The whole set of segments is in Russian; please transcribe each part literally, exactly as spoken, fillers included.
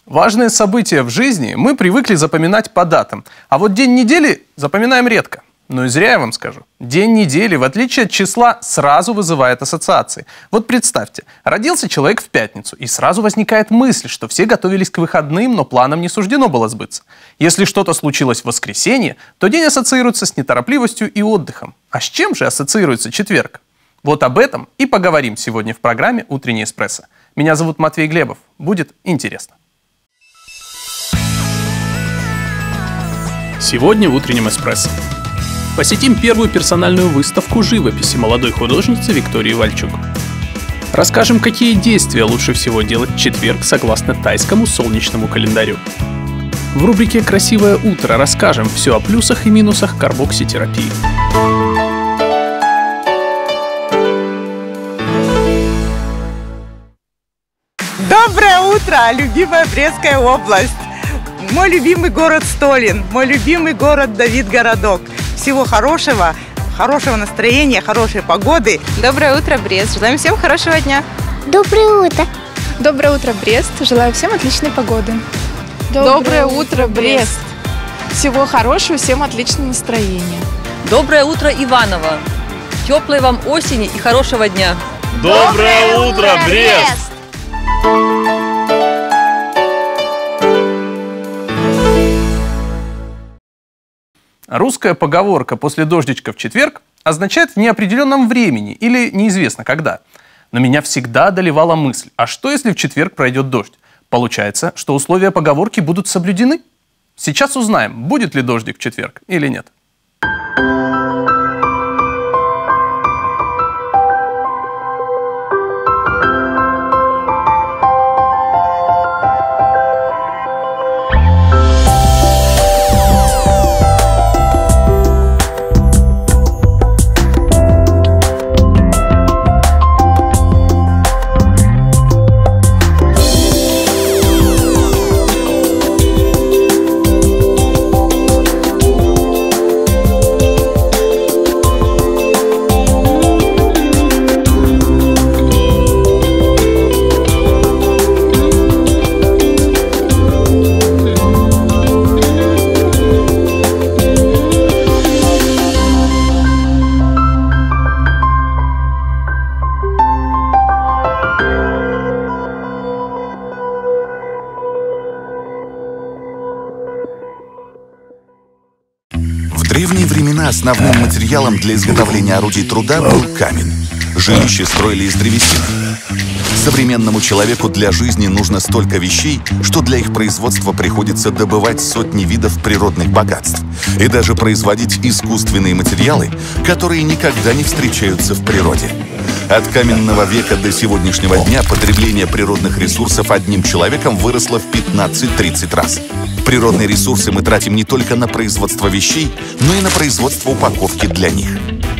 Важные события в жизни мы привыкли запоминать по датам, а вот день недели запоминаем редко. Но и зря я вам скажу. День недели, в отличие от числа, сразу вызывает ассоциации. Вот представьте, родился человек в пятницу, и сразу возникает мысль, что все готовились к выходным, но планам не суждено было сбыться. Если что-то случилось в воскресенье, то день ассоциируется с неторопливостью и отдыхом. А с чем же ассоциируется четверг? Вот об этом и поговорим сегодня в программе «Утренний эспрессо». Меня зовут Матвей Глебов. Будет интересно. Сегодня в «Утреннем эспрессо» посетим первую персональную выставку живописи молодой художницы Виктории Вальчук. Расскажем, какие действия лучше всего делать в четверг согласно тайскому солнечному календарю. В рубрике «Красивое утро» расскажем все о плюсах и минусах карбокситерапии. Доброе утро, любимая Брестская область! Мой любимый город Столин, мой любимый город Давидгородок. Всего хорошего, хорошего настроения, хорошей погоды. Доброе утро, Брест. Желаем всем хорошего дня. Доброе утро. Доброе утро, Брест. Желаю всем отличной погоды. Доброе, Доброе утро, Брест. Всего хорошего, всем отличного настроения. Доброе утро, Иваново. Теплой вам осени и хорошего дня. Доброе утро, Брест. Русская поговорка «после дождичка в четверг» означает в неопределенном времени или неизвестно когда. Но меня всегда одолевала мысль, а что если в четверг пройдет дождь? Получается, что условия поговорки будут соблюдены? Сейчас узнаем, будет ли дождик в четверг или нет. В древние времена основным материалом для изготовления орудий труда был камень. Жилища строили из древесины. Современному человеку для жизни нужно столько вещей, что для их производства приходится добывать сотни видов природных богатств и даже производить искусственные материалы, которые никогда не встречаются в природе. От каменного века до сегодняшнего дня потребление природных ресурсов одним человеком выросло в пятнадцать-тридцать раз. Природные ресурсы мы тратим не только на производство вещей, но и на производство упаковки для них.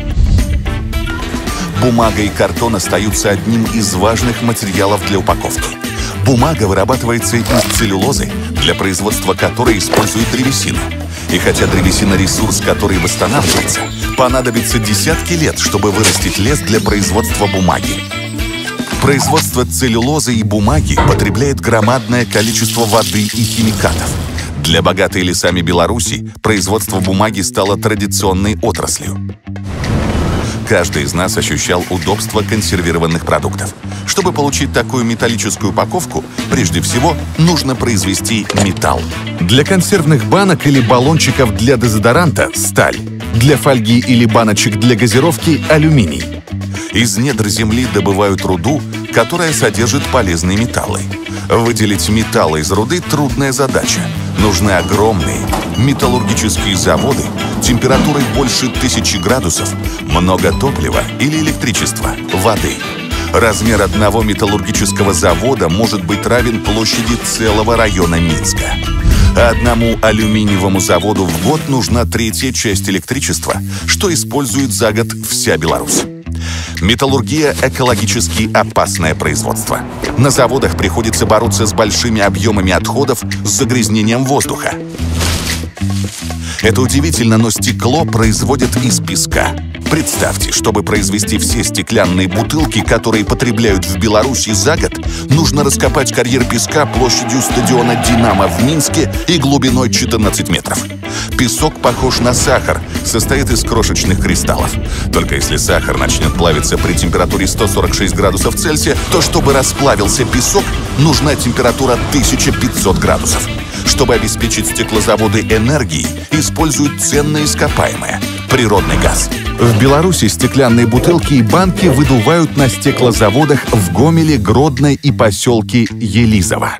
Бумага и картон остаются одним из важных материалов для упаковки. Бумага вырабатывается из целлюлозы, для производства которой используют древесину. И хотя древесина – ресурс, который восстанавливается, понадобится десятки лет, чтобы вырастить лес для производства бумаги. Производство целлюлозы и бумаги потребляет громадное количество воды и химикатов. Для богатой лесами Беларуси производство бумаги стало традиционной отраслью. Каждый из нас ощущал удобство консервированных продуктов. Чтобы получить такую металлическую упаковку, прежде всего нужно произвести металл. Для консервных банок или баллончиков для дезодоранта – сталь. Для фольги или баночек для газировки – алюминий. Из недр земли добывают руду, которая содержит полезные металлы. Выделить металлы из руды – трудная задача. Нужны огромные металлургические заводы, температурой больше тысячи градусов, много топлива или электричества, воды. Размер одного металлургического завода может быть равен площади целого района Минска. А одному алюминиевому заводу в год нужна третья часть электричества, что использует за год вся Беларусь. Металлургия – экологически опасное производство. На заводах приходится бороться с большими объемами отходов с загрязнением воздуха. Это удивительно, но стекло производят из песка. Представьте, чтобы произвести все стеклянные бутылки, которые потребляют в Беларуси за год, нужно раскопать карьер песка площадью стадиона «Динамо» в Минске и глубиной четырнадцать метров. Песок похож на сахар, состоит из крошечных кристаллов. Только если сахар начнет плавиться при температуре сто сорок шесть градусов Цельсия, то чтобы расплавился песок, нужна температура тысяча пятьсот градусов. Чтобы обеспечить стеклозаводы энергией, используют ценное ископаемое – природный газ. В Беларуси стеклянные бутылки и банки выдувают на стеклозаводах в Гомеле, Гродно и поселке Елизово.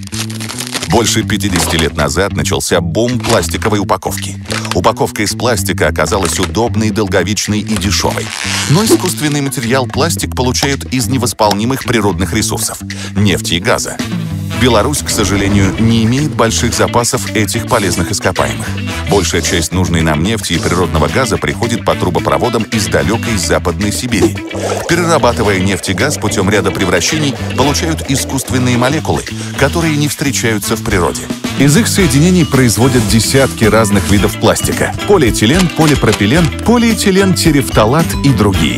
Больше пятидесяти лет назад начался бум пластиковой упаковки. Упаковка из пластика оказалась удобной, долговечной и дешевой. Но искусственный материал пластик получают из невосполнимых природных ресурсов – нефти и газа. Беларусь, к сожалению, не имеет больших запасов этих полезных ископаемых. Большая часть нужной нам нефти и природного газа приходит по трубопроводам из далекой Западной Сибири. Перерабатывая нефть и газ путем ряда превращений, получают искусственные молекулы, которые не встречаются в природе. Из их соединений производят десятки разных видов пластика – полиэтилен, полипропилен, полиэтилен-терефталат и другие.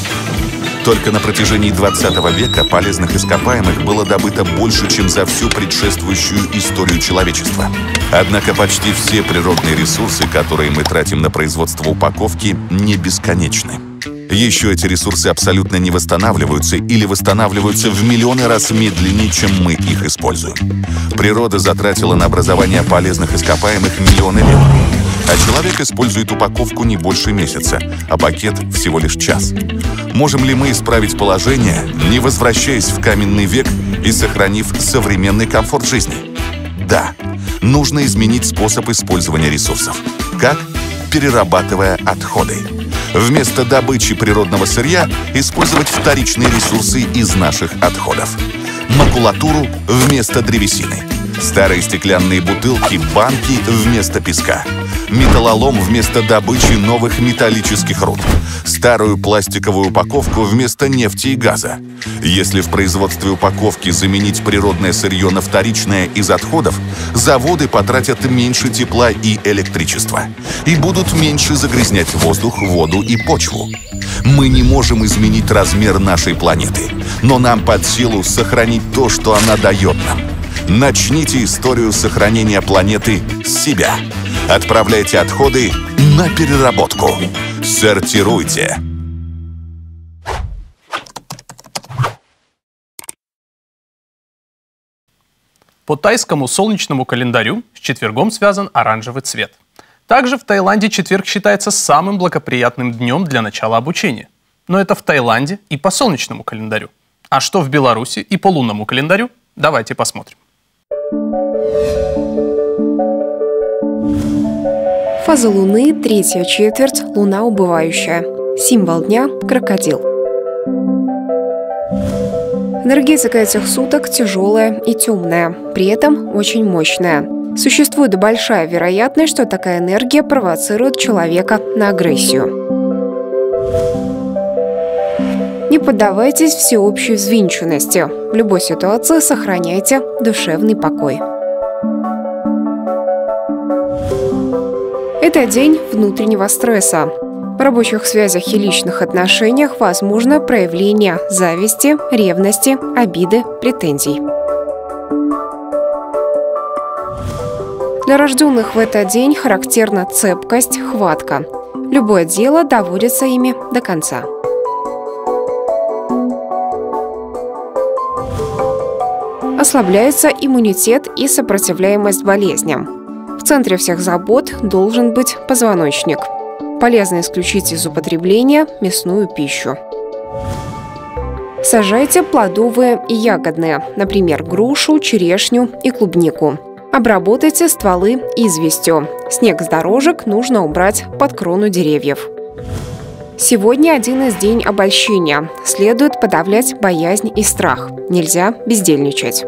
Только на протяжении двадцатого века полезных ископаемых было добыто больше, чем за всю предшествующую историю человечества. Однако почти все природные ресурсы, которые мы тратим на производство упаковки, не бесконечны. Еще эти ресурсы абсолютно не восстанавливаются или восстанавливаются в миллионы раз медленнее, чем мы их используем. Природа затратила на образование полезных ископаемых миллионы лет. А человек использует упаковку не больше месяца, а пакет всего лишь час. Можем ли мы исправить положение, не возвращаясь в каменный век и сохранив современный комфорт жизни? Да, нужно изменить способ использования ресурсов. Как? Перерабатывая отходы. Вместо добычи природного сырья использовать вторичные ресурсы из наших отходов. Макулатуру вместо древесины. Старые стеклянные бутылки, банки вместо песка. Металлолом вместо добычи новых металлических руд. Старую пластиковую упаковку вместо нефти и газа. Если в производстве упаковки заменить природное сырье на вторичное из отходов, заводы потратят меньше тепла и электричества. И будут меньше загрязнять воздух, воду и почву. Мы не можем изменить размер нашей планеты, но нам под силу сохранить то, что она дает нам. Начните историю сохранения планеты с себя. Отправляйте отходы на переработку. Сортируйте. По тайскому солнечному календарю с четвергом связан оранжевый цвет. Также в Таиланде четверг считается самым благоприятным днем для начала обучения. Но это в Таиланде и по солнечному календарю. А что в Беларуси и по лунному календарю? Давайте посмотрим. Фаза Луны – третья четверть, Луна убывающая. Символ дня – крокодил. Энергетика этих суток тяжелая и темная, при этом очень мощная. Существует большая вероятность, что такая энергия провоцирует человека на агрессию. Не поддавайтесь всеобщей взвинченности. В любой ситуации сохраняйте душевный покой. Это день внутреннего стресса. В рабочих связях и личных отношениях возможно проявление зависти, ревности, обиды, претензий. Для рожденных в этот день характерна цепкость, хватка. Любое дело доводится ими до конца. Ослабляется иммунитет и сопротивляемость болезням. В центре всех забот должен быть позвоночник. Полезно исключить из употребления мясную пищу. Сажайте плодовые и ягодные, например, грушу, черешню и клубнику. Обработайте стволы известью. Снег с дорожек нужно убрать под крону деревьев. Сегодня один из дней обольщения. Следует подавлять боязнь и страх. Нельзя бездельничать.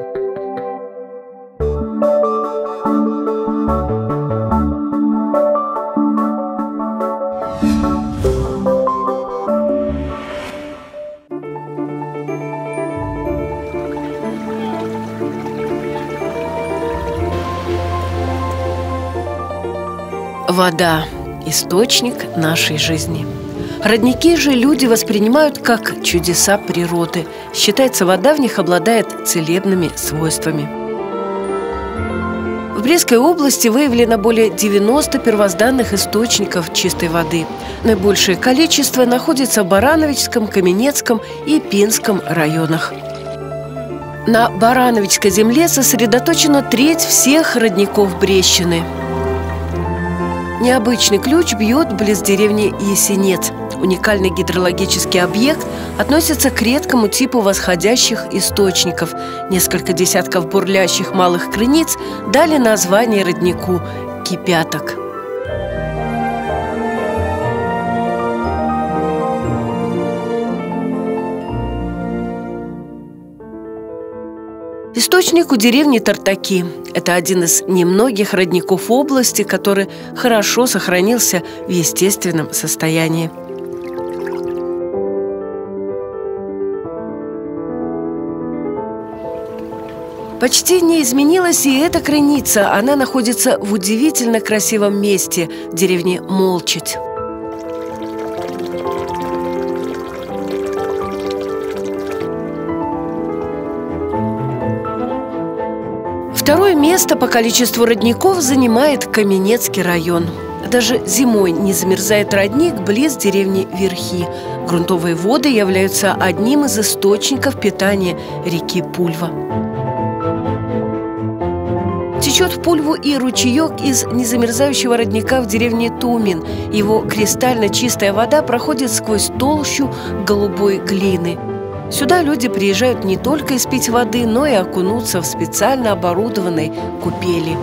Вода – источник нашей жизни. Родники же люди воспринимают как чудеса природы. Считается, вода в них обладает целебными свойствами. В Брестской области выявлено более девяноста первозданных источников чистой воды. Наибольшее количество находится в Барановичском, Каменецком и Пинском районах. На Барановичской земле сосредоточена треть всех родников Брестщины. Необычный ключ бьет близ деревни Есенец. Уникальный гидрологический объект относится к редкому типу восходящих источников. Несколько десятков бурлящих малых крыниц дали название роднику «Кипяток». Источник у деревни Тартаки. Это один из немногих родников области, который хорошо сохранился в естественном состоянии. Почти не изменилась и эта крыница. Она находится в удивительно красивом месте – деревне Молчать. Второе место по количеству родников занимает Каменецкий район. Даже зимой не замерзает родник близ деревни Верхи. Грунтовые воды являются одним из источников питания реки Пульва. Течет в Пульву и ручеек из незамерзающего родника в деревне Тумин. Его кристально чистая вода проходит сквозь толщу голубой глины. Сюда люди приезжают не только испить воды, но и окунуться в специально оборудованной купели.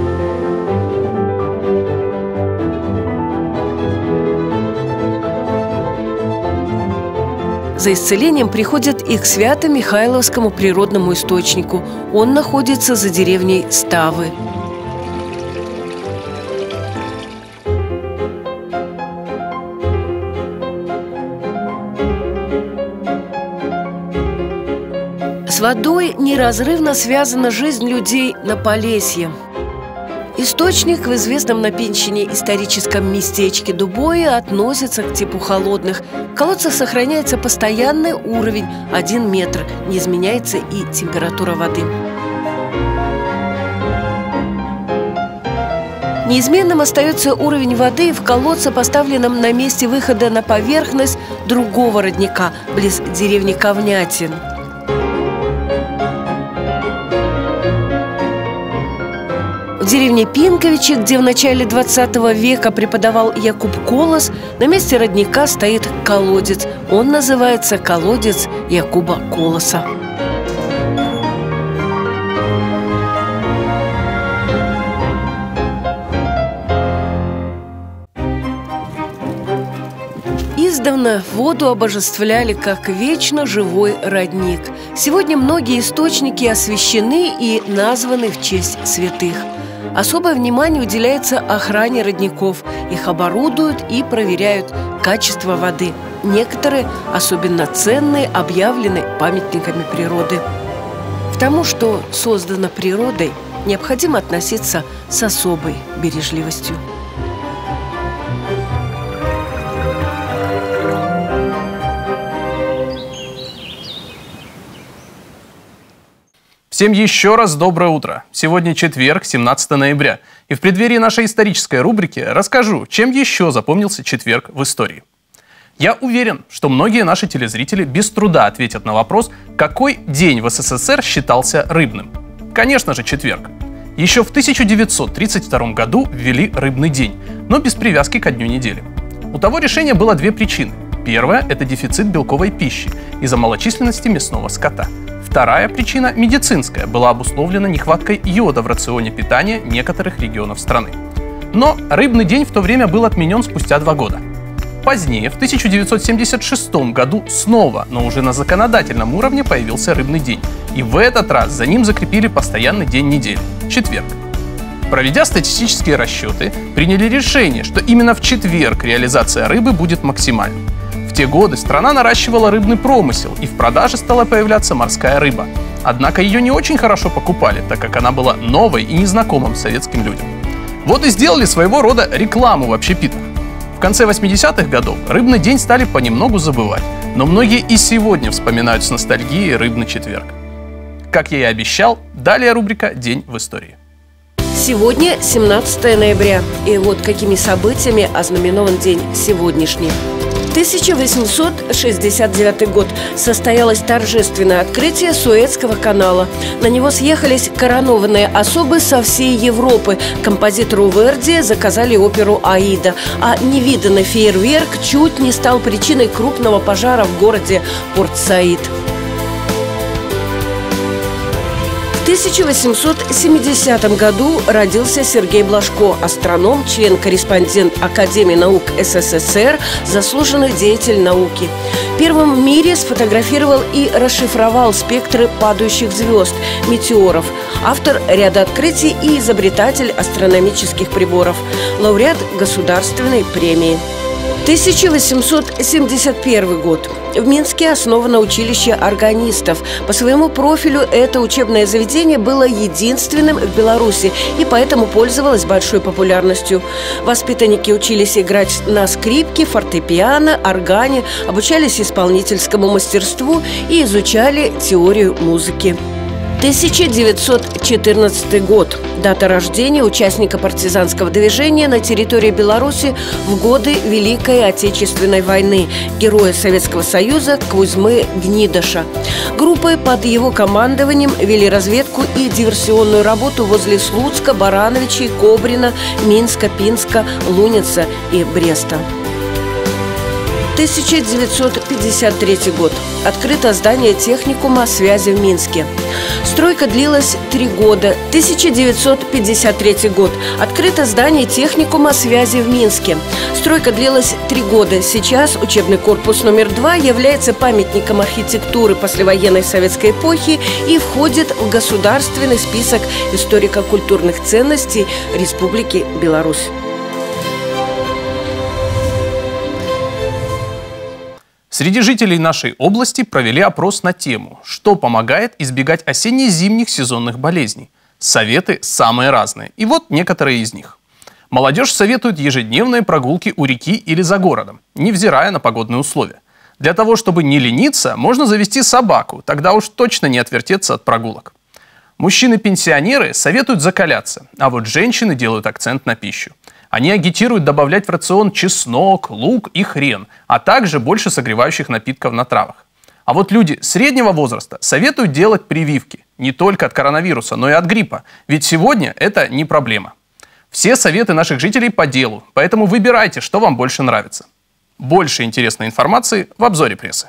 За исцелением приходят и к Свято-Михайловскому природному источнику. Он находится за деревней Ставы. С водой неразрывно связана жизнь людей на Полесье. Источник в известном на Пинщине историческом местечке Дубое относится к типу холодных. В колодцах сохраняется постоянный уровень – один метр. Не изменяется и температура воды. Неизменным остается уровень воды в колодце, поставленном на месте выхода на поверхность другого родника, близ деревни Ковнятин. В деревне Пинковичи, где в начале двадцатого века преподавал Якуб Колос, на месте родника стоит колодец. Он называется колодец Якуба Колоса. Издавна воду обожествляли как вечно живой родник. Сегодня многие источники освящены и названы в честь святых. Особое внимание уделяется охране родников. Их оборудуют и проверяют качество воды. Некоторые, особенно ценные, объявлены памятниками природы. К тому, что создано природой, необходимо относиться с особой бережливостью. Всем еще раз доброе утро. Сегодня четверг, семнадцатое ноября. И в преддверии нашей исторической рубрики расскажу, чем еще запомнился четверг в истории. Я уверен, что многие наши телезрители без труда ответят на вопрос, какой день в СССР считался рыбным. Конечно же, четверг. Еще в тысяча девятьсот тридцать втором году ввели рыбный день, но без привязки ко дню недели. У того решения было две причины. Первая – это дефицит белковой пищи из-за малочисленности мясного скота. Вторая причина, медицинская, была обусловлена нехваткой йода в рационе питания некоторых регионов страны. Но рыбный день в то время был отменен спустя два года. Позднее, в тысяча девятьсот семьдесят шестом году, снова, но уже на законодательном уровне появился рыбный день. И в этот раз за ним закрепили постоянный день недели – четверг. Проведя статистические расчеты, приняли решение, что именно в четверг реализация рыбы будет максимальной. В те годы страна наращивала рыбный промысел, и в продаже стала появляться морская рыба. Однако ее не очень хорошо покупали, так как она была новой и незнакомым советским людям. Вот и сделали своего рода рекламу в общепитах. В конце восьмидесятых годов рыбный день стали понемногу забывать, но многие и сегодня вспоминают с ностальгией рыбный четверг. Как я и обещал, далее рубрика «День в истории». Сегодня семнадцатое ноября, и вот какими событиями ознаменован день сегодняшний. тысяча восемьсот шестьдесят девятый год. Состоялось торжественное открытие Суэцкого канала. На него съехались коронованные особы со всей Европы. Композитору Верди заказали оперу «Аида». А невиданный фейерверк чуть не стал причиной крупного пожара в городе Порт-Саид. В тысяча восемьсот семидесятом году родился Сергей Блажко, астроном, член-корреспондент Академии наук СССР, заслуженный деятель науки. Первым в мире сфотографировал и расшифровал спектры падающих звезд, метеоров. Автор ряда открытий и изобретатель астрономических приборов. Лауреат государственной премии. тысяча восемьсот семьдесят первый год. В Минске основано училище органистов. По своему профилю это учебное заведение было единственным в Беларуси и поэтому пользовалось большой популярностью. Воспитанники учились играть на скрипке, фортепиано, органе, обучались исполнительскому мастерству и изучали теорию музыки. тысяча девятьсот четырнадцатый год. Дата рождения участника партизанского движения на территории Беларуси в годы Великой Отечественной войны, героя Советского Союза Кузьмы Гнидоша. Группы под его командованием вели разведку и диверсионную работу возле Слуцка, Барановичей, Кобрина, Минска, Пинска, Луница и Бреста. тысяча девятьсот пятьдесят третий год. Открыто здание техникума связи в Минске. Стройка длилась три года. тысяча девятьсот пятьдесят третий год. Открыто здание техникума связи в Минске. Стройка длилась три года. Сейчас учебный корпус номер два является памятником архитектуры послевоенной советской эпохи и входит в государственный список историко-культурных ценностей Республики Беларусь. Среди жителей нашей области провели опрос на тему, что помогает избегать осенне-зимних сезонных болезней. Советы самые разные. И вот некоторые из них. Молодежь советует ежедневные прогулки у реки или за городом, невзирая на погодные условия. Для того, чтобы не лениться, можно завести собаку, тогда уж точно не отвертеться от прогулок. Мужчины-пенсионеры советуют закаляться, а вот женщины делают акцент на пищу. Они агитируют добавлять в рацион чеснок, лук и хрен, а также больше согревающих напитков на травах. А вот люди среднего возраста советуют делать прививки не только от коронавируса, но и от гриппа, ведь сегодня это не проблема. Все советы наших жителей по делу, поэтому выбирайте, что вам больше нравится. Больше интересной информации в обзоре прессы.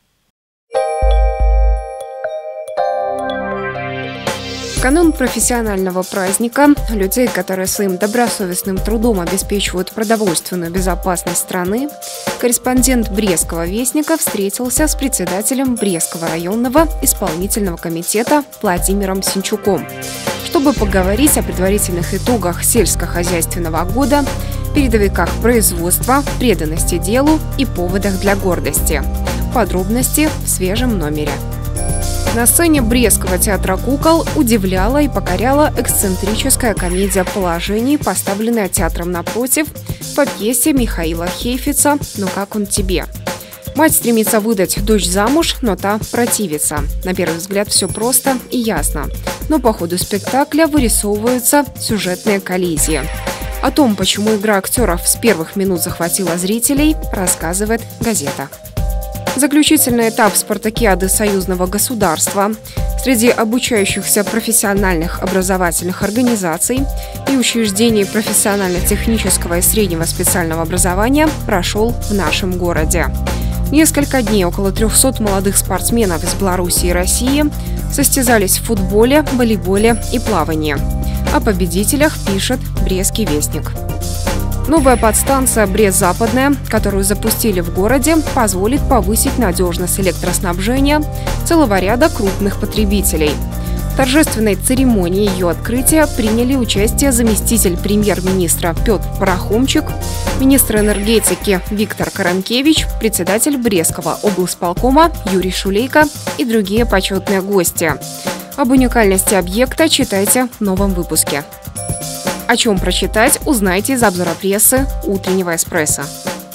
В канун профессионального праздника людей, которые своим добросовестным трудом обеспечивают продовольственную безопасность страны, корреспондент Брестского вестника встретился с председателем Брестского районного исполнительного комитета Владимиром Синчуком, чтобы поговорить о предварительных итогах сельскохозяйственного года, передовиках производства, преданности делу и поводах для гордости. Подробности в свежем номере. На сцене Брестского театра кукол удивляла и покоряла эксцентрическая комедия положений, поставленная театром напротив по пьесе Михаила Хейфица «Ну как он тебе?». Мать стремится выдать дочь замуж, но та противится. На первый взгляд все просто и ясно. Но по ходу спектакля вырисовываются сюжетные коллизии. О том, почему игра актеров с первых минут захватила зрителей, рассказывает газета. Заключительный этап спартакиады союзного государства среди обучающихся профессиональных образовательных организаций и учреждений профессионально-технического и среднего специального образования прошел в нашем городе. Несколько дней около трехсот молодых спортсменов из Беларуси и России состязались в футболе, волейболе и плавании. О победителях пишет Брестский вестник. Новая подстанция Брест-Западная, которую запустили в городе, позволит повысить надежность электроснабжения целого ряда крупных потребителей. В торжественной церемонии ее открытия приняли участие заместитель премьер-министра Петр Парахомчик, министр энергетики Виктор Каранкевич, председатель Брестского облсполкома Юрий Шулейко и другие почетные гости. Об уникальности объекта читайте в новом выпуске. О чем прочитать, узнаете из обзора прессы «Утреннего эспрессо».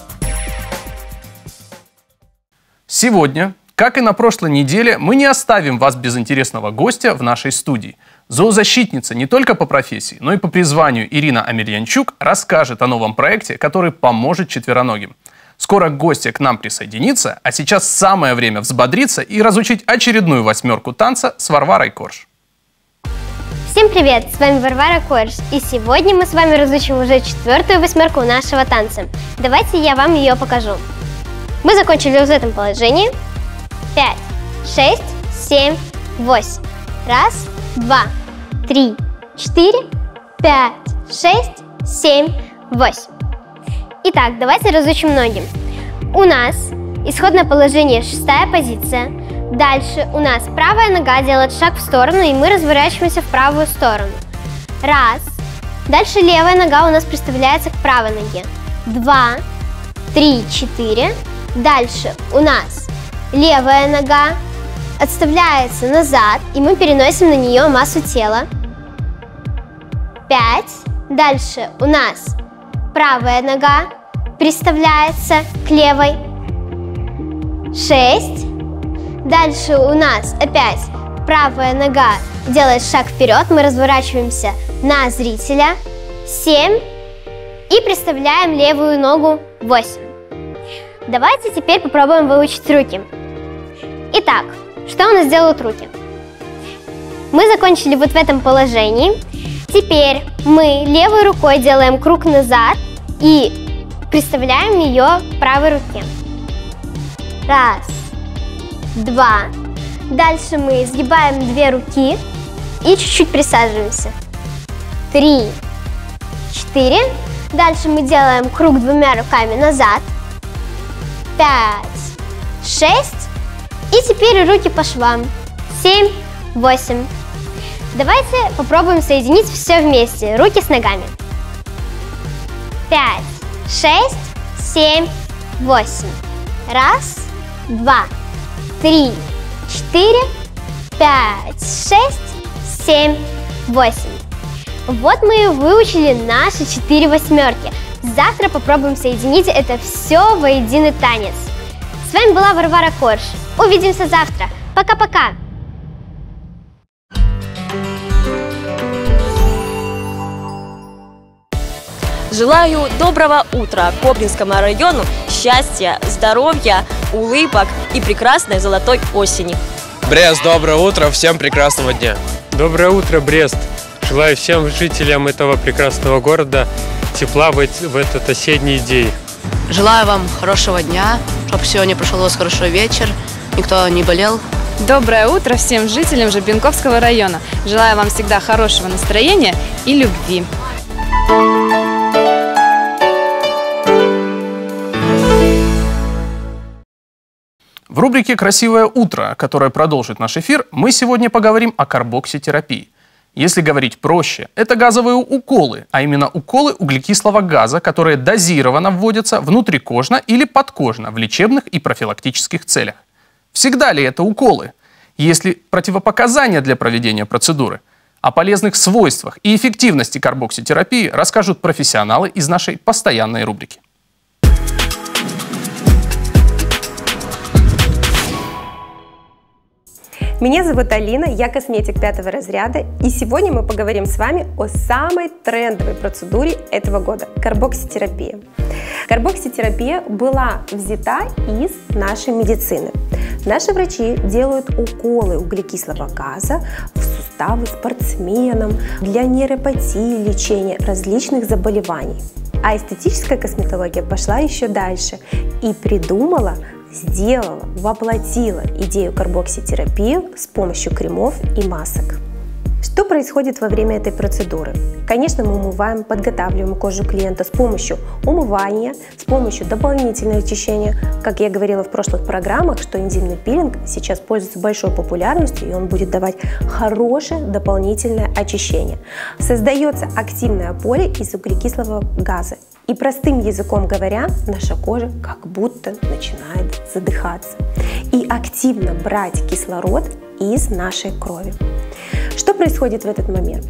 Сегодня, как и на прошлой неделе, мы не оставим вас без интересного гостя в нашей студии. Зоозащитница не только по профессии, но и по призванию Ирина Амельянчук расскажет о новом проекте, который поможет четвероногим. Скоро гостья к нам присоединится, а сейчас самое время взбодриться и разучить очередную восьмерку танца с Варварой Корж. Всем привет! С вами Варвара Корж, и сегодня мы с вами разучим уже четвертую восьмерку нашего танца. Давайте я вам ее покажу. Мы закончили в этом положении. Пять, шесть, семь, восемь. Раз, два, три, четыре, пять, шесть, семь, восемь. Итак, давайте разучим ноги. У нас исходное положение шестая позиция. Дальше у нас правая нога делает шаг в сторону, и мы разворачиваемся в правую сторону. Раз. Дальше левая нога у нас приставляется к правой ноге. Два, три, четыре. Дальше у нас левая нога отставляется назад, и мы переносим на нее массу тела. Пять. Дальше у нас правая нога приставляется к левой. Шесть. Дальше у нас опять правая нога делает шаг вперед, мы разворачиваемся на зрителя. Семь. И приставляем левую ногу. Восемь. Давайте теперь попробуем выучить руки. Итак, что у нас делают руки? Мы закончили вот в этом положении. Теперь мы левой рукой делаем круг назад и приставляем ее к правой руке. Раз, два. Дальше мы сгибаем две руки и чуть-чуть присаживаемся. Три, четыре. Дальше мы делаем круг двумя руками назад. Пять, шесть. И теперь руки по швам. Семь, восемь. Давайте попробуем соединить все вместе. Руки с ногами. Пять, шесть, семь, восемь. Раз, два, три, четыре, пять, шесть, семь, восемь. Вот мы и выучили наши четыре восьмерки. Завтра попробуем соединить это все во единый танец. С вами была Варвара Корж. Увидимся завтра. Пока-пока! Желаю доброго утра Кобринскому району, счастья, здоровья, улыбок и прекрасной золотой осени. Брест, доброе утро, всем прекрасного дня. Доброе утро, Брест. Желаю всем жителям этого прекрасного города тепла в этот осенний день. Желаю вам хорошего дня, чтобы сегодня прошел у вас хороший вечер, никто не болел. Доброе утро всем жителям Жабинковского района. Желаю вам всегда хорошего настроения и любви. В рубрике «Красивое утро», которая продолжит наш эфир, мы сегодня поговорим о карбокситерапии. Если говорить проще, это газовые уколы, а именно уколы углекислого газа, которые дозированно вводятся внутрикожно или подкожно в лечебных и профилактических целях. Всегда ли это уколы? Есть ли противопоказания для проведения процедуры? О полезных свойствах и эффективности карбокситерапии расскажут профессионалы из нашей постоянной рубрики. Меня зовут Алина, я косметик пятого разряда, и сегодня мы поговорим с вами о самой трендовой процедуре этого года – карбокситерапия. Карбокситерапия была взята из нашей медицины. Наши врачи делают уколы углекислого газа в суставы спортсменам для нейропатии, лечения различных заболеваний. А эстетическая косметология пошла еще дальше и придумала, сделала, воплотила идею карбокситерапии с помощью кремов и масок. Что происходит во время этой процедуры? Конечно, мы умываем, подготавливаем кожу клиента с помощью умывания, с помощью дополнительного очищения. Как я говорила в прошлых программах, что энзимный пилинг сейчас пользуется большой популярностью, и он будет давать хорошее дополнительное очищение. Создается активное поле из углекислого газа. И простым языком говоря, наша кожа как будто начинает задыхаться и активно брать кислород из нашей крови. Что происходит в этот момент?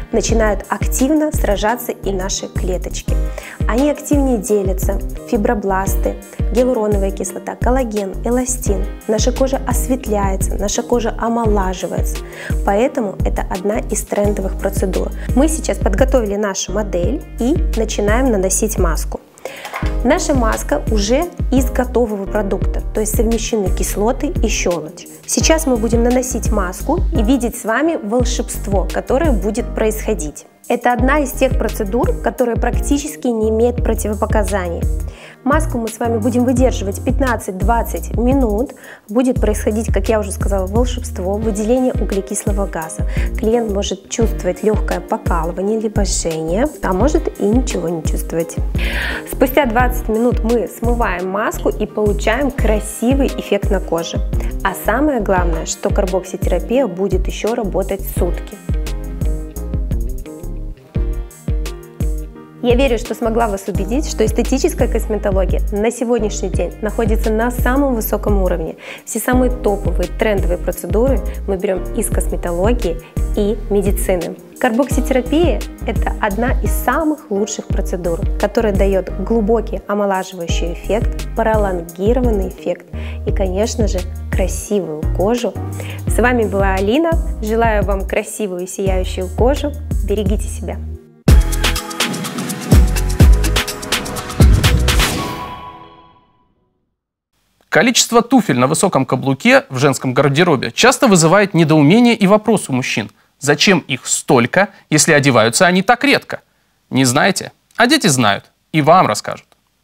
начинают активно сражаться и наши клеточки. Они активнее делятся, фибробласты, гиалуроновая кислота, коллаген, эластин. Наша кожа осветляется, наша кожа омолаживается. Поэтому это одна из трендовых процедур. Мы сейчас подготовили нашу модель и начинаем наносить маску. Наша маска уже из готового продукта, то есть совмещены кислоты и щелочь. Сейчас мы будем наносить маску и видеть с вами волшебство, которое будет происходить. Это одна из тех процедур, которая практически не имеет противопоказаний. Маску мы с вами будем выдерживать пятнадцать-двадцать минут. Будет происходить, как я уже сказала, волшебство, выделение углекислого газа. Клиент может чувствовать легкое покалывание либо жжение, а может и ничего не чувствовать. Спустя двадцать минут мы смываем маску и получаем красивый эффект на коже. А самое главное, что карбокситерапия будет еще работать сутки. Я верю, что смогла вас убедить, что эстетическая косметология на сегодняшний день находится на самом высоком уровне. Все самые топовые, трендовые процедуры мы берем из косметологии и медицины. Карбокситерапия – это одна из самых лучших процедур, которая дает глубокий омолаживающий эффект, пролонгированный эффект и, конечно же, красивую кожу. С вами была Алина. Желаю вам красивую и сияющую кожу. Берегите себя. Количество туфель на высоком каблуке в женском гардеробе часто вызывает недоумение и вопрос у мужчин. Зачем их столько, если одеваются они так редко? Не знаете? А дети знают и вам расскажут.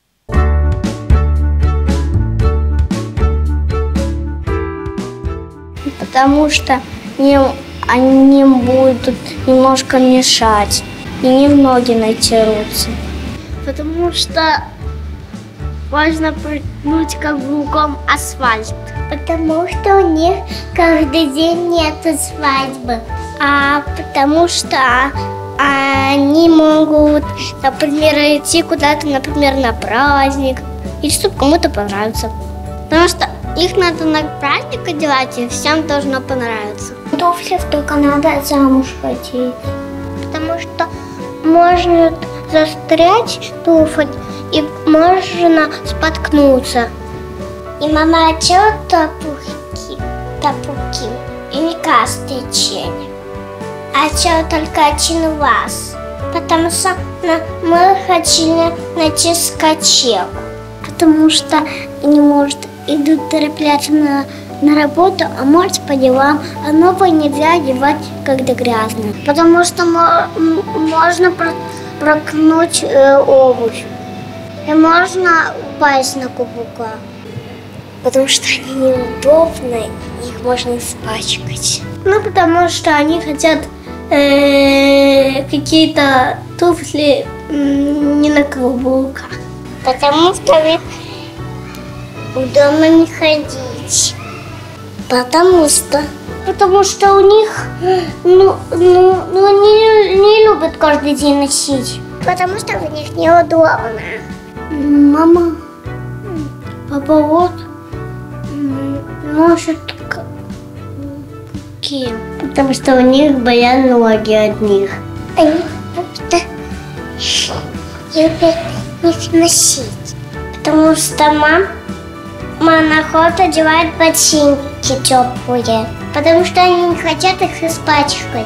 Потому что им, они будут немножко мешать и не в ноги натянутся. Потому что можно прыгнуть каблуком асфальт. Потому что у них каждый день нет свадьбы. А потому что они могут, например, идти куда-то, например, на праздник. Или чтобы кому-то понравиться. Потому что их надо на праздник одевать, и всем должно понравиться. Туфли только надо замуж ходить. Потому что можно застрять туфль, и можно споткнуться. И мама, а чего тапуки? Тапуки? И не каждый день. А чего только один раз? Потому что мы хотели на дискотеку. Потому что не может идут торопляться на, на работу, а может по делам. А новое нельзя одевать, когда грязно. Потому что можно прокнуть э, обувь. И можно упасть на каблука. Потому что они неудобные, их можно испачкать. Ну, потому что они хотят э, какие-то туфли не на каблуках. Потому что их дома не ходить. Потому что. Потому что у них, ну, ну, ну они не любят каждый день носить. Потому что в них неудобно. Мама, папа, вот, может, кем? Потому что у них болят ноги от них. Они просто любят их носить. Потому что мама, мама на ход одевает ботинки теплые. Потому что они не хотят их испачкать.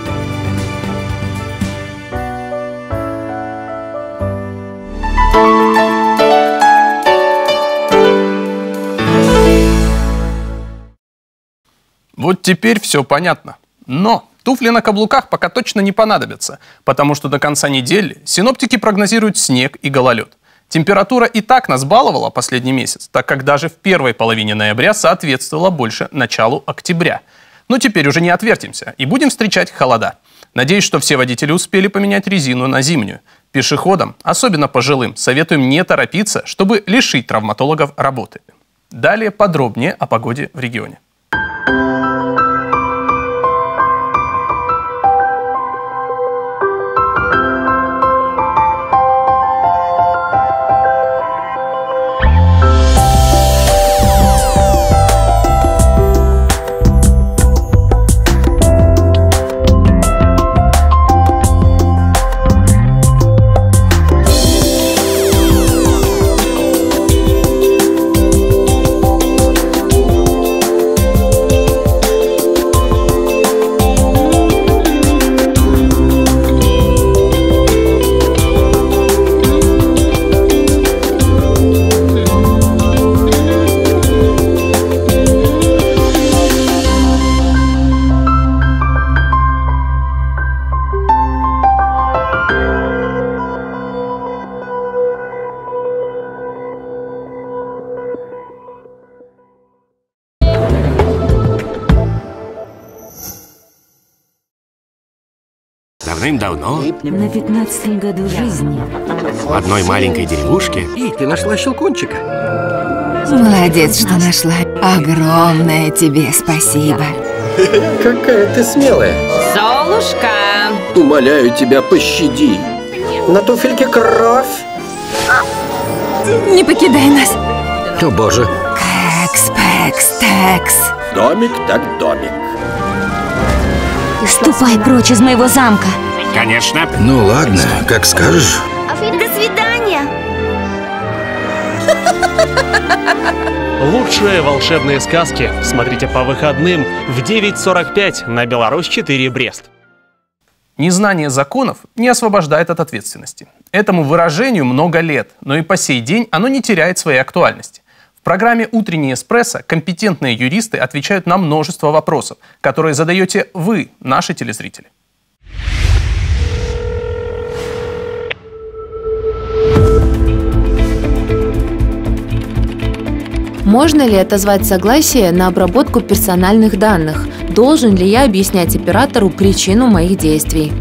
Вот теперь все понятно. Но туфли на каблуках пока точно не понадобятся, потому что до конца недели синоптики прогнозируют снег и гололед. Температура и так нас баловала последний месяц, так как даже в первой половине ноября соответствовала больше началу октября. Но теперь уже не отвертимся и будем встречать холода. Надеюсь, что все водители успели поменять резину на зимнюю. Пешеходам, особенно пожилым, советуем не торопиться, чтобы лишить травматологов работы. Далее подробнее о погоде в регионе. Давным-давно, На пятнадцатом году жизни. в одной маленькой деревушке... И ты нашла щелкунчика. Молодец, что нашла. Огромное тебе спасибо. Какая ты смелая. Золушка! Умоляю тебя, пощади. На туфельке кровь. Не покидай нас. О, боже. Кекс, пекс, текс. Домик так домик. Ступай прочь из моего замка. Конечно. Ну ладно, как скажешь. До свидания. Лучшие волшебные сказки смотрите по выходным в девять сорок пять на Беларусь четыре Брест. Незнание законов не освобождает от ответственности. Этому выражению много лет, но и по сей день оно не теряет своей актуальности. В программе «Утренний эспрессо» компетентные юристы отвечают на множество вопросов, которые задаете вы, наши телезрители. Можно ли отозвать согласие на обработку персональных данных? Должен ли я объяснять оператору причину моих действий?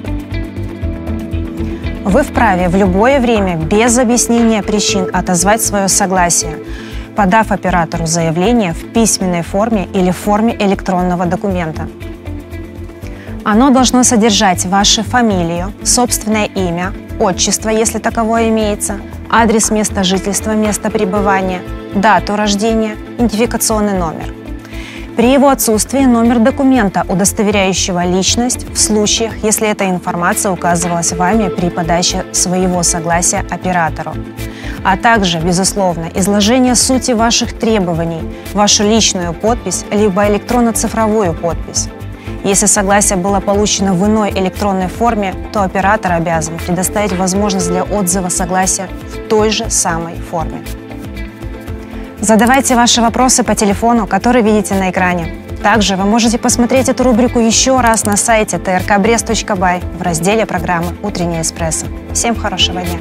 Вы вправе в любое время без объяснения причин отозвать свое согласие, подав оператору заявление в письменной форме или в форме электронного документа. Оно должно содержать вашу фамилию, собственное имя, отчество, если таковое имеется, адрес места жительства, место пребывания, дату рождения, идентификационный номер. При его отсутствии номер документа, удостоверяющего личность в случаях, если эта информация указывалась вами при подаче своего согласия оператору. А также, безусловно, изложение сути ваших требований, вашу личную подпись, либо электронно-цифровую подпись. Если согласие было получено в иной электронной форме, то оператор обязан предоставить возможность для отзыва согласия в той же самой форме. Задавайте ваши вопросы по телефону, который видите на экране. Также вы можете посмотреть эту рубрику еще раз на сайте тэ эр ка брест точка бай в разделе программы «Утренний эспрессо». Всем хорошего дня!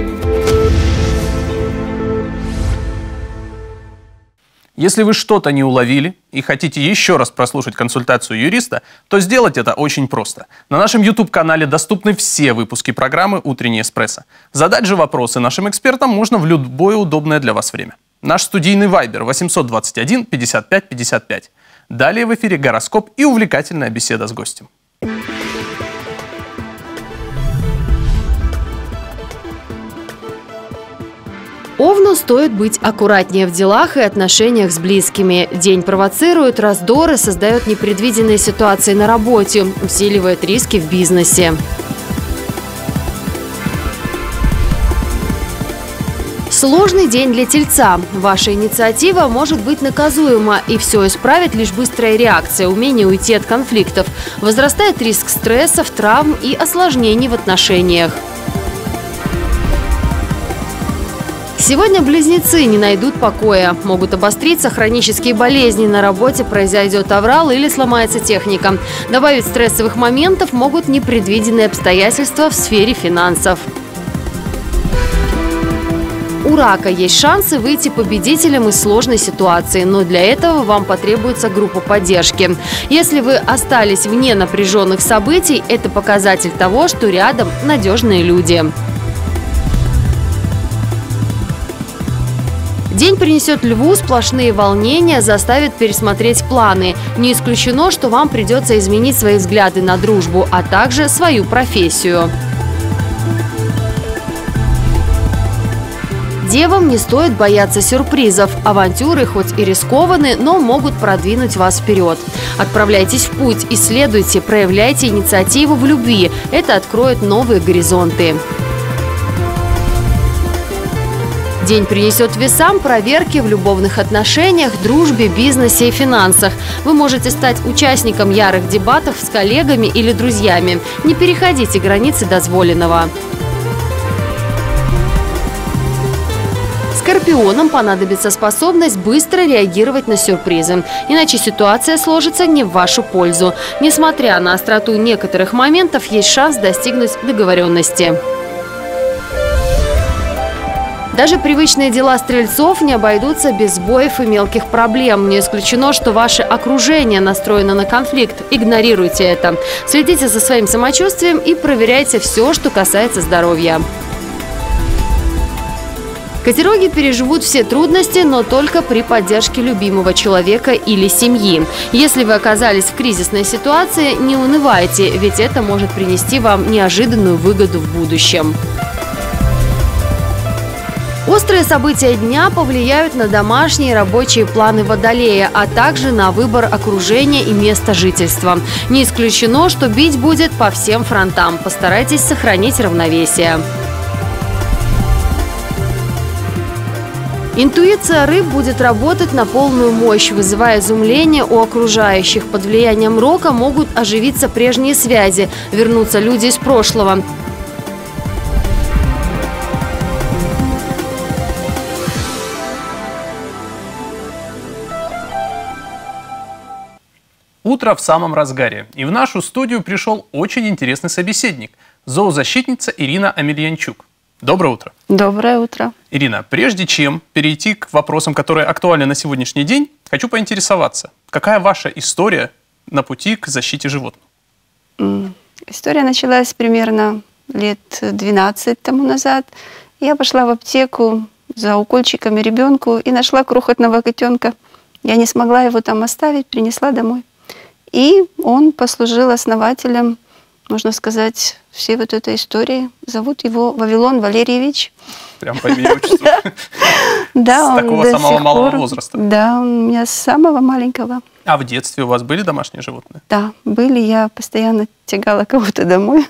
Если вы что-то не уловили и хотите еще раз прослушать консультацию юриста, то сделать это очень просто. На нашем YouTube-канале доступны все выпуски программы «Утренний эспрессо». Задать же вопросы нашим экспертам можно в любое удобное для вас время. Наш студийный вайбер восемьсот двадцать один пятьдесят пять пятьдесят пять. Далее в эфире гороскоп и увлекательная беседа с гостем. Овну стоит быть аккуратнее в делах и отношениях с близкими. День провоцирует раздоры, создает непредвиденные ситуации на работе, усиливает риски в бизнесе. Сложный день для Тельца. Ваша инициатива может быть наказуема, и все исправит лишь быстрая реакция, умение уйти от конфликтов. Возрастает риск стрессов, травм и осложнений в отношениях. Сегодня близнецы не найдут покоя. Могут обостриться хронические болезни, на работе произойдет аврал или сломается техника. Добавить стрессовых моментов могут непредвиденные обстоятельства в сфере финансов. У рака есть шансы выйти победителем из сложной ситуации, но для этого вам потребуется группа поддержки. Если вы остались вне напряженных событий, это показатель того, что рядом надежные люди. День принесет Льву сплошные волнения, заставит пересмотреть планы. Не исключено, что вам придется изменить свои взгляды на дружбу, а также свою профессию. Девам не стоит бояться сюрпризов. Авантюры хоть и рискованы, но могут продвинуть вас вперед. Отправляйтесь в путь, исследуйте, проявляйте инициативу в любви. Это откроет новые горизонты. День принесет весам проверки в любовных отношениях, дружбе, бизнесе и финансах. Вы можете стать участником ярых дебатов с коллегами или друзьями. Не переходите границы дозволенного. Скорпионам понадобится способность быстро реагировать на сюрпризы, иначе ситуация сложится не в вашу пользу. Несмотря на остроту некоторых моментов, есть шанс достигнуть договоренности. Даже привычные дела стрельцов не обойдутся без сбоев и мелких проблем. Не исключено, что ваше окружение настроено на конфликт. Игнорируйте это. Следите за своим самочувствием и проверяйте все, что касается здоровья. Козероги переживут все трудности, но только при поддержке любимого человека или семьи. Если вы оказались в кризисной ситуации, не унывайте, ведь это может принести вам неожиданную выгоду в будущем. Острые события дня повлияют на домашние и рабочие планы Водолея, а также на выбор окружения и места жительства. Не исключено, что бить будет по всем фронтам. Постарайтесь сохранить равновесие. Интуиция рыб будет работать на полную мощь, вызывая изумление у окружающих. Под влиянием рока могут оживиться прежние связи, вернуться люди из прошлого. Утро в самом разгаре. И в нашу студию пришел очень интересный собеседник – зоозащитница Ирина Амельянчук. Доброе утро. Доброе утро. Ирина, прежде чем перейти к вопросам, которые актуальны на сегодняшний день, хочу поинтересоваться, какая ваша история на пути к защите животных? История началась примерно лет двенадцать тому назад. Я пошла в аптеку за укольчиками ребенку и нашла крохотного котенка. Я не смогла его там оставить, принесла домой. И он послужил основателем, можно сказать, всей вот этой истории. Зовут его Вавилон Валерьевич. Прям по имени отчеству. Да, с такого самого малого возраста. Да, у меня с самого маленького. А в детстве у вас были домашние животные? Да, были. Я постоянно тягала кого-то домой.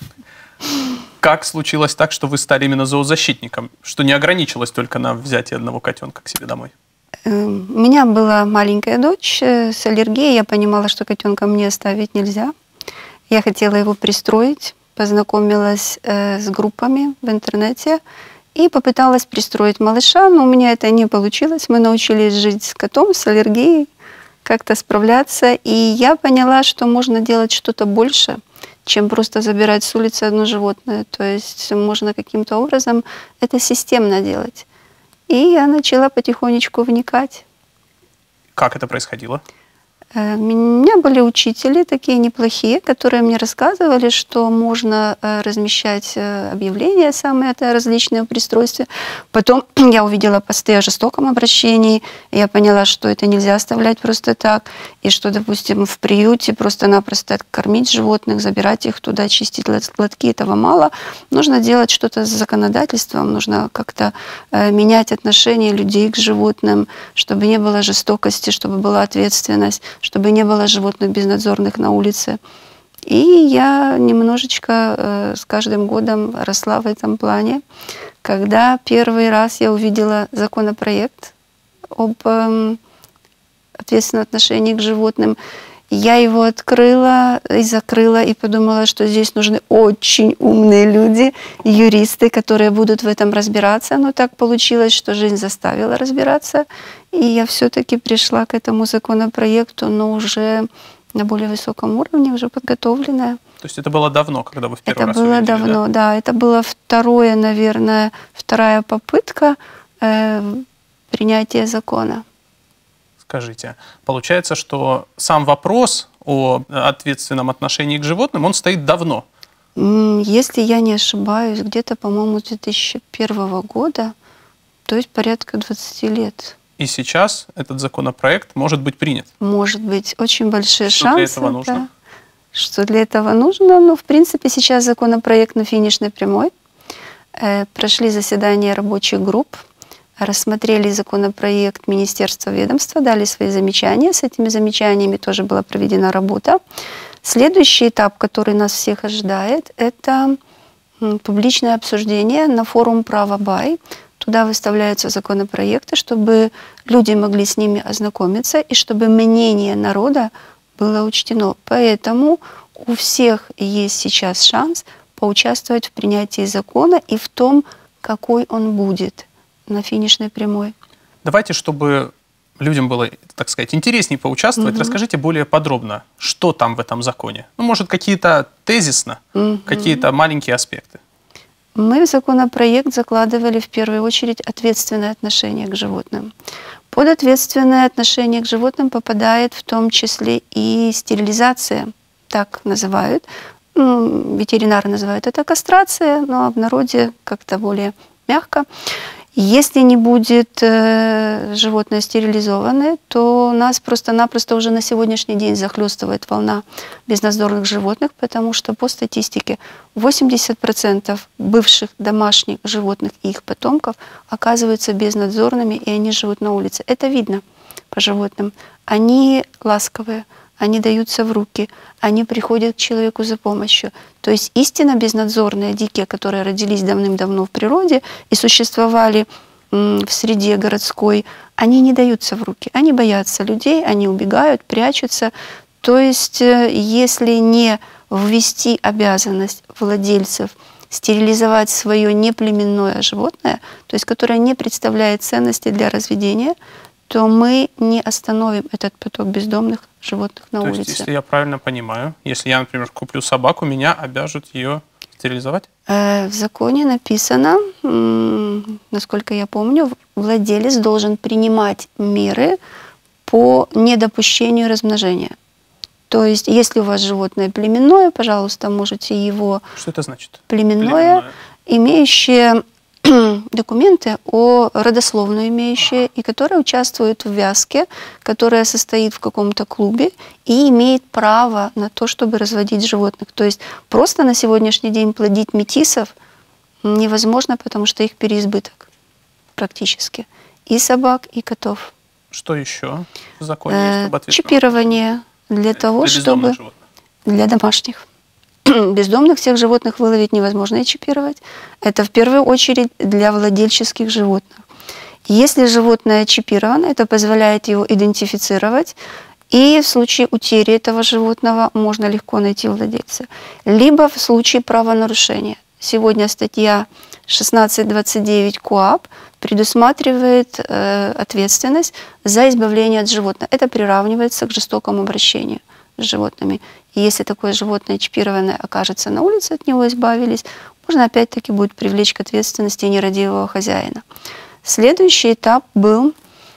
Как случилось так, что вы стали именно зоозащитником? Что не ограничилось только на взятии одного котенка к себе домой? У меня была маленькая дочь с аллергией. Я понимала, что котенка мне оставить нельзя. Я хотела его пристроить, познакомилась э, с группами в интернете и попыталась пристроить малыша, но у меня это не получилось. Мы научились жить с котом, с аллергией, как-то справляться. И я поняла, что можно делать что-то больше, чем просто забирать с улицы одно животное. То есть можно каким-то образом это системно делать. И я начала потихонечку вникать. Как это происходило? У меня были учители такие неплохие, которые мне рассказывали, что можно размещать объявления самые различные при устройстве. Потом я увидела посты о жестоком обращении, и я поняла, что это нельзя оставлять просто так, и что, допустим, в приюте просто-напросто кормить животных, забирать их туда, чистить лотки, этого мало. Нужно делать что-то с законодательством, нужно как-то менять отношение людей к животным, чтобы не было жестокости, чтобы была ответственность, чтобы не было животных безнадзорных на улице. И я немножечко э, с каждым годом росла в этом плане. Когда первый раз я увидела законопроект об э, ответственном отношении к животным, я его открыла и закрыла, и подумала, что здесь нужны очень умные люди, юристы, которые будут в этом разбираться. Но так получилось, что жизнь заставила разбираться. И я все-таки пришла к этому законопроекту, но уже на более высоком уровне, уже подготовленная. То есть это было давно, когда вы в первый это раз было увидели, давно, да? да. Это была второе, наверное, вторая попытка э, принятия закона. Скажите, получается, что сам вопрос о ответственном отношении к животным, он стоит давно? Если я не ошибаюсь, где-то, по-моему, с две тысячи первого года, то есть порядка двадцати лет. И сейчас этот законопроект может быть принят? Может быть. Очень большие что шансы. Для этого нужно? Да. Что для этого нужно? Ну, в принципе, сейчас законопроект на финишной прямой. Э, прошли заседания рабочих групп, рассмотрели законопроект министерства, ведомства, дали свои замечания. С этими замечаниями тоже была проведена работа. Следующий этап, который нас всех ожидает, это публичное обсуждение на форум «Право Бай». Туда выставляются законопроекты, чтобы люди могли с ними ознакомиться и чтобы мнение народа было учтено. Поэтому у всех есть сейчас шанс поучаствовать в принятии закона и в том, какой он будет на финишной прямой. Давайте, чтобы людям было, так сказать, интереснее поучаствовать, угу. расскажите более подробно, что там в этом законе. Ну, может, какие-то тезисно, угу. какие-то маленькие аспекты. Мы в законопроект закладывали в первую очередь ответственное отношение к животным. Под ответственное отношение к животным попадает в том числе и стерилизация, так называют. Ну, ветеринары называют это кастрация, но в народе как-то более мягко. Если не будет э, животное стерилизованное, то нас просто-напросто уже на сегодняшний день захлестывает волна безнадзорных животных, потому что по статистике восемьдесят процентов бывших домашних животных и их потомков оказываются безнадзорными, и они живут на улице. Это видно по животным. Они ласковые, они даются в руки, они приходят к человеку за помощью. То есть истинно безнадзорные дикие, которые родились давным-давно в природе и существовали в среде городской, они не даются в руки, они боятся людей, они убегают, прячутся. То есть если не ввести обязанность владельцев стерилизовать свое неплеменное животное, то есть которое не представляет ценности для разведения, то мы не остановим этот поток бездомных животных на То улице. есть, если я правильно понимаю, если я, например, куплю собаку, меня обяжут ее стерилизовать? Э, в законе написано, насколько я помню, владелец должен принимать меры по недопущению размножения. То есть, если у вас животное племенное, пожалуйста, можете его... Что это значит? Племенное, Племенное. имеющее документы о родословную имеющие, и которые участвуют в вязке, которая состоит в каком-то клубе и имеет право на то, чтобы разводить животных. То есть просто на сегодняшний день плодить метисов невозможно, потому что их переизбыток практически. И собак, и котов. Что еще в законе есть об ответственном? Чипирование для того, для чтобы... животных. Для домашних. Бездомных всех животных выловить невозможно и чипировать. Это в первую очередь для владельческих животных. Если животное чипировано, это позволяет его идентифицировать, и в случае утери этого животного можно легко найти владельца. Либо в случае правонарушения. Сегодня статья шестнадцать двадцать девять КоАП предусматривает э, ответственность за избавление от животного. Это приравнивается к жестокому обращению с животными. И если такое животное чипированное окажется на улице, от него избавились, можно опять-таки будет привлечь к ответственности нерадивого хозяина. Следующий этап был,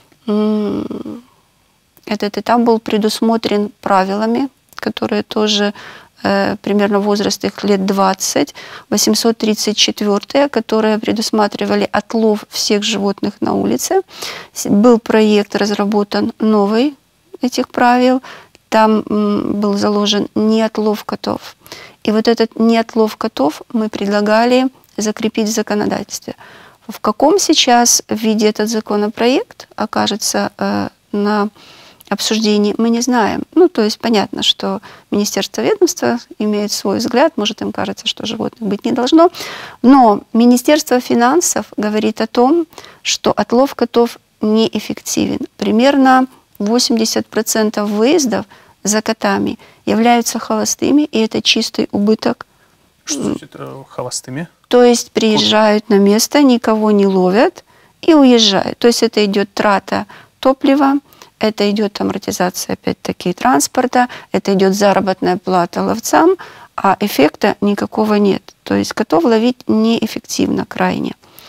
этот этап был предусмотрен правилами, которые тоже э, примерно возраст их лет двадцать, восемьсот тридцать четыре, которые предусматривали отлов всех животных на улице. Был проект разработан новый этих правил. Там был заложен неотлов котов. И вот этот неотлов котов мы предлагали закрепить в законодательстве. В каком сейчас виде этот законопроект окажется э, на обсуждении, мы не знаем. Ну, то есть понятно, что Министерство ведомства имеет свой взгляд, может, им кажется, что животных быть не должно. Но Министерство финансов говорит о том, что отлов котов неэффективен. Примерно восемьдесят процентов выездов за котами являются холостыми, и это чистый убыток. Что значит холостыми? То есть приезжают на место, никого не ловят и уезжают. То есть это идет трата топлива, это идет амортизация, опять-таки, транспорта, это идет заработная плата ловцам, а эффекта никакого нет. То есть котов ловить неэффективно крайне.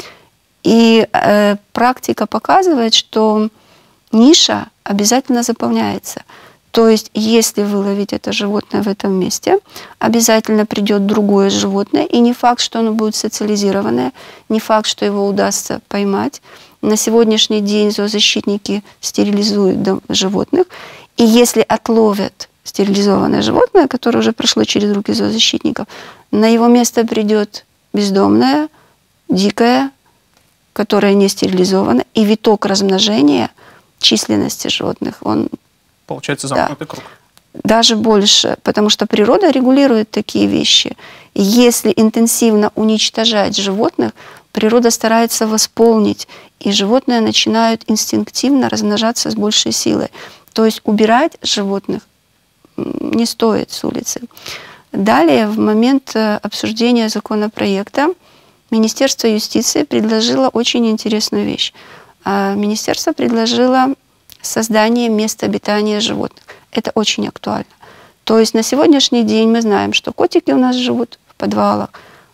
И э, практика показывает, что ниша обязательно заполняется. То есть, если выловить это животное в этом месте, обязательно придет другое животное, и не факт, что оно будет социализированное, не факт, что его удастся поймать. На сегодняшний день зоозащитники стерилизуют животных, и если отловят стерилизованное животное, которое уже прошло через руки зоозащитников, на его место придет бездомное, дикое, которое не стерилизовано, и виток размножения численности животных, он... Получается замкнутый да. круг. Даже больше, потому что природа регулирует такие вещи. И если интенсивно уничтожать животных, природа старается восполнить, и животные начинают инстинктивно размножаться с большей силой. То есть убирать животных не стоит с улицы. Далее, в момент обсуждения законопроекта, Министерство юстиции предложило очень интересную вещь. Министерство предложило создание места обитания животных. Это очень актуально. То есть на сегодняшний день мы знаем, что котики у нас живут в подвалах,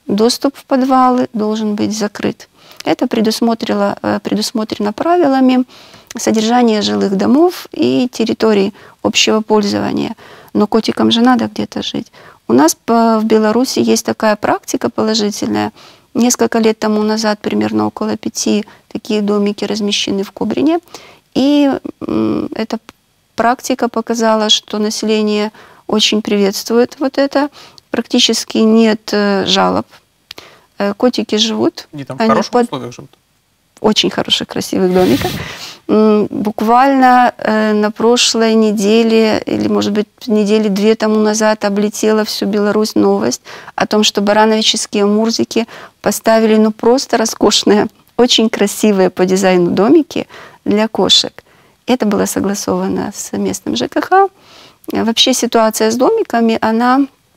доступ в подвалы должен быть закрыт. Это предусмотрено, предусмотрено правилами содержания жилых домов и территорий общего пользования. Но котикам же надо где-то жить. У нас в Беларуси есть такая практика положительная. Несколько лет тому назад, примерно около пяти, такие домики размещены в Кобрине. И эта практика показала, что население очень приветствует вот это. Практически нет жалоб. Котики живут. Они там в хороших под... условиях живут? В очень хороших, красивых домиках. Буквально на прошлой неделе, или, может быть, недели две тому назад облетела всю Беларусь новость о том, что барановические мурзики поставили, ну, просто роскошные, очень красивые по дизайну домики для кошек. Это было согласовано с местным ЖКХ. Вообще ситуация с домиками, она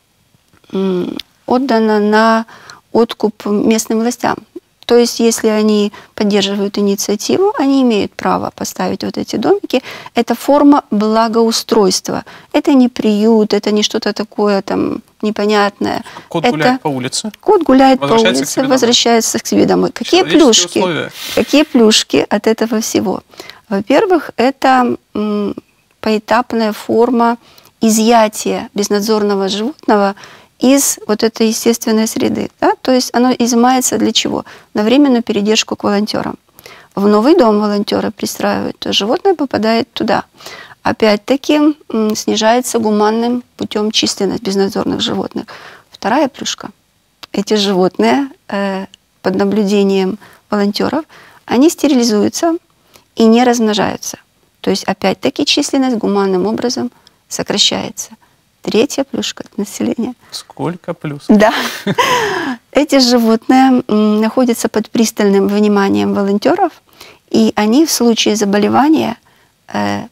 отдана на откуп местным властям. То есть, если они поддерживают инициативу, они имеют право поставить вот эти домики. Это форма благоустройства. Это не приют, это не что-то такое там непонятное. Кот это... гуляет по улице. Кот гуляет по улице, возвращается к себе домой. Какие плюшки? Условия. Какие плюшки от этого всего? Во-первых, это м, поэтапная форма изъятия безнадзорного животного из вот этой естественной среды. Да? То есть оно изымается для чего? На временную передержку к волонтерам. В новый дом волонтеры пристраивают, то животное попадает туда. Опять-таки снижается гуманным путем численность безнадзорных животных. Вторая плюшка. Эти животные э, под наблюдением волонтеров, они стерилизуются и не размножаются. То есть опять-таки численность гуманным образом сокращается. Третья плюшка от населения. Сколько плюс? Да. Эти животные находятся под пристальным вниманием волонтеров, и они в случае заболевания э,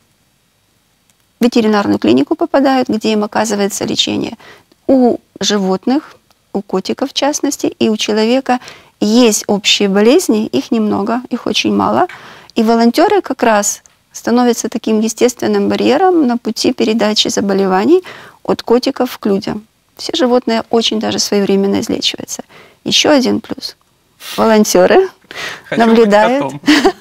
в ветеринарную клинику попадают, где им оказывается лечение. У животных, у котиков в частности, и у человека есть общие болезни, их немного, их очень мало. И волонтеры как раз становятся таким естественным барьером на пути передачи заболеваний от котиков к людям. Все животные очень даже своевременно излечиваются. Еще один плюс. Волонтеры наблюдают,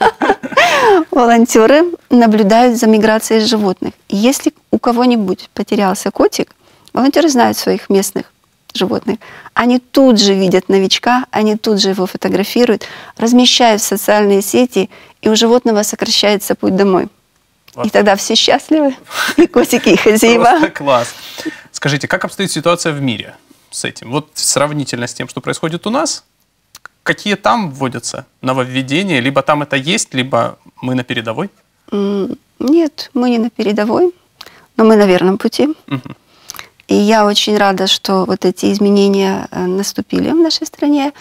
волонтеры наблюдают за миграцией животных. Если у кого-нибудь потерялся котик, волонтеры знают своих местных животных. Они тут же видят новичка, они тут же его фотографируют, размещают в социальные сети, и у животного сокращается путь домой. И тогда все счастливы, и котики, и хозяева. Просто класс. Скажите, как обстоит ситуация в мире с этим? Вот сравнительно с тем, что происходит у нас, какие там вводятся нововведения? Либо там это есть, либо мы на передовой? Нет, мы не на передовой, но мы на верном пути. Угу. И я очень рада, что вот эти изменения наступили в нашей стране.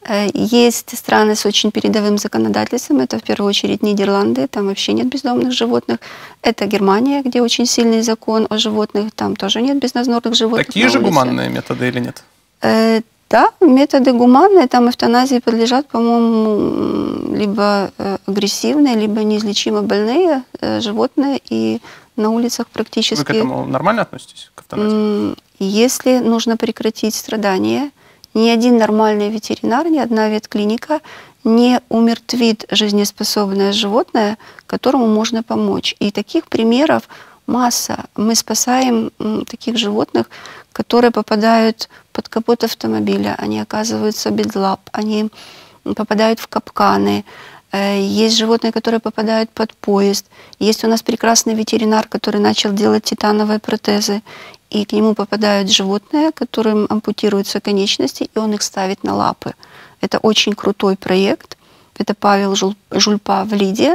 Есть страны с очень передовым законодательством. Это в первую очередь Нидерланды, там вообще нет бездомных животных. Это Германия, где очень сильный закон о животных, там тоже нет безнадзорных животных. Такие же гуманные методы или нет? Э, да, методы гуманные, там эвтаназии подлежат, по-моему, либо агрессивные, либо неизлечимо больные э, животные, и на улицах практически... Вы к этому нормально относитесь, к эвтаназии? Если нужно прекратить страдания, ни один нормальный ветеринар, ни одна ветклиника не умертвит жизнеспособное животное, которому можно помочь. И таких примеров масса. Мы спасаем таких животных, которые попадают под капот автомобиля, они оказываются без лап, они попадают в капканы. Есть животные, которые попадают под поезд. Есть у нас прекрасный ветеринар, который начал делать титановые протезы. И к нему попадают животные, которым ампутируются конечности, и он их ставит на лапы. Это очень крутой проект. Это Павел Жульпа в Лиде.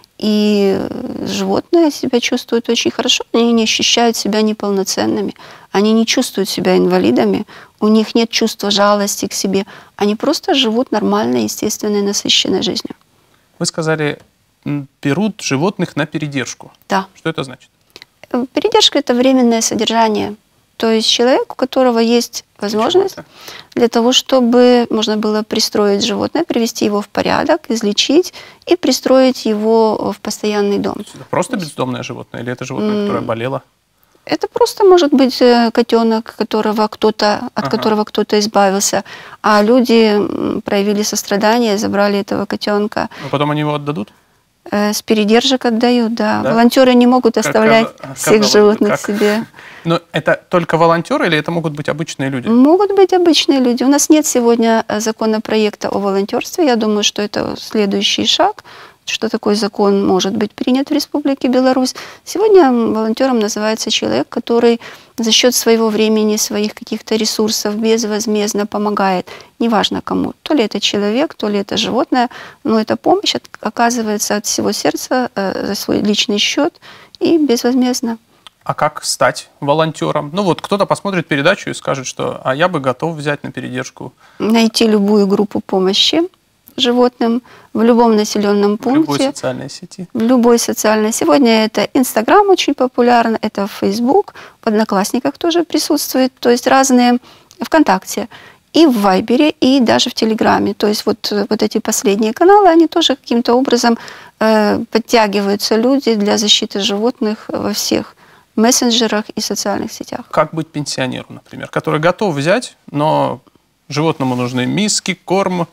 И животные себя чувствуют очень хорошо. Они не ощущают себя неполноценными. Они не чувствуют себя инвалидами. У них нет чувства жалости к себе. Они просто живут нормальной, естественной, насыщенной жизнью. Вы сказали, берут животных на передержку. Да. Что это значит? Передержка – это временное содержание. То есть человек, у которого есть возможность для того, чтобы можно было пристроить животное, привести его в порядок, излечить и пристроить его в постоянный дом. Это просто бездомное животное или это животное, которое болело? Это просто может быть котенок, которого кто-то, от ага. которого кто-то избавился, а люди проявили сострадание, забрали этого котенка. А потом они его отдадут? С передержек отдают, да. да? Волонтеры не могут оставлять как, всех как, животных как? себе. Но это только волонтеры или это могут быть обычные люди? Могут быть обычные люди. У нас нет сегодня законопроекта о волонтерстве. Я думаю, что это следующий шаг, что такой закон может быть принят в Республике Беларусь. Сегодня волонтером называется человек, который за счет своего времени, своих каких-то ресурсов безвозмездно помогает. Неважно кому. То ли это человек, то ли это животное, но эта помощь оказывается от всего сердца, э, за свой личный счет и безвозмездно. А как стать волонтером? Ну вот кто-то посмотрит передачу и скажет, что а я бы готов взять на передержку. Найти любую группу помощи животным в любом населенном пункте. В любой социальной сети. В любой социальной. Сегодня это Инстаграм очень популярен, это Фейсбук, в Одноклассниках тоже присутствует, то есть разные, ВКонтакте, и в Вайбере, и даже в Телеграме. То есть вот, вот эти последние каналы, они тоже каким-то образом э, подтягиваются люди для защиты животных во всех мессенджерах и социальных сетях. Как быть пенсионеру, например, который готов взять, но животному нужны миски, корм,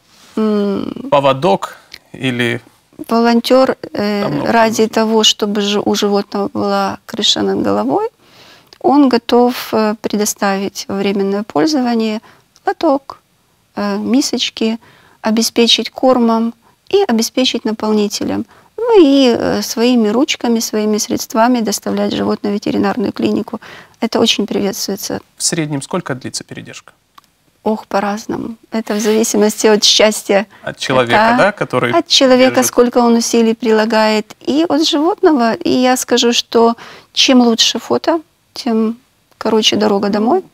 поводок или... Волонтер э, ради того, чтобы у животного была крыша над головой, он готов э, предоставить во временное пользование лоток, э, мисочки, обеспечить кормом и обеспечить наполнителем. Ну и э, своими ручками, своими средствами доставлять животное в ветеринарную клинику. Это очень приветствуется. В среднем сколько длится передержка? Ох, по-разному. Это в зависимости от счастья. От человека, Это да, который От человека, держит. Сколько он усилий прилагает, и от животного. И я скажу, что чем лучше фото, тем короче дорога домой.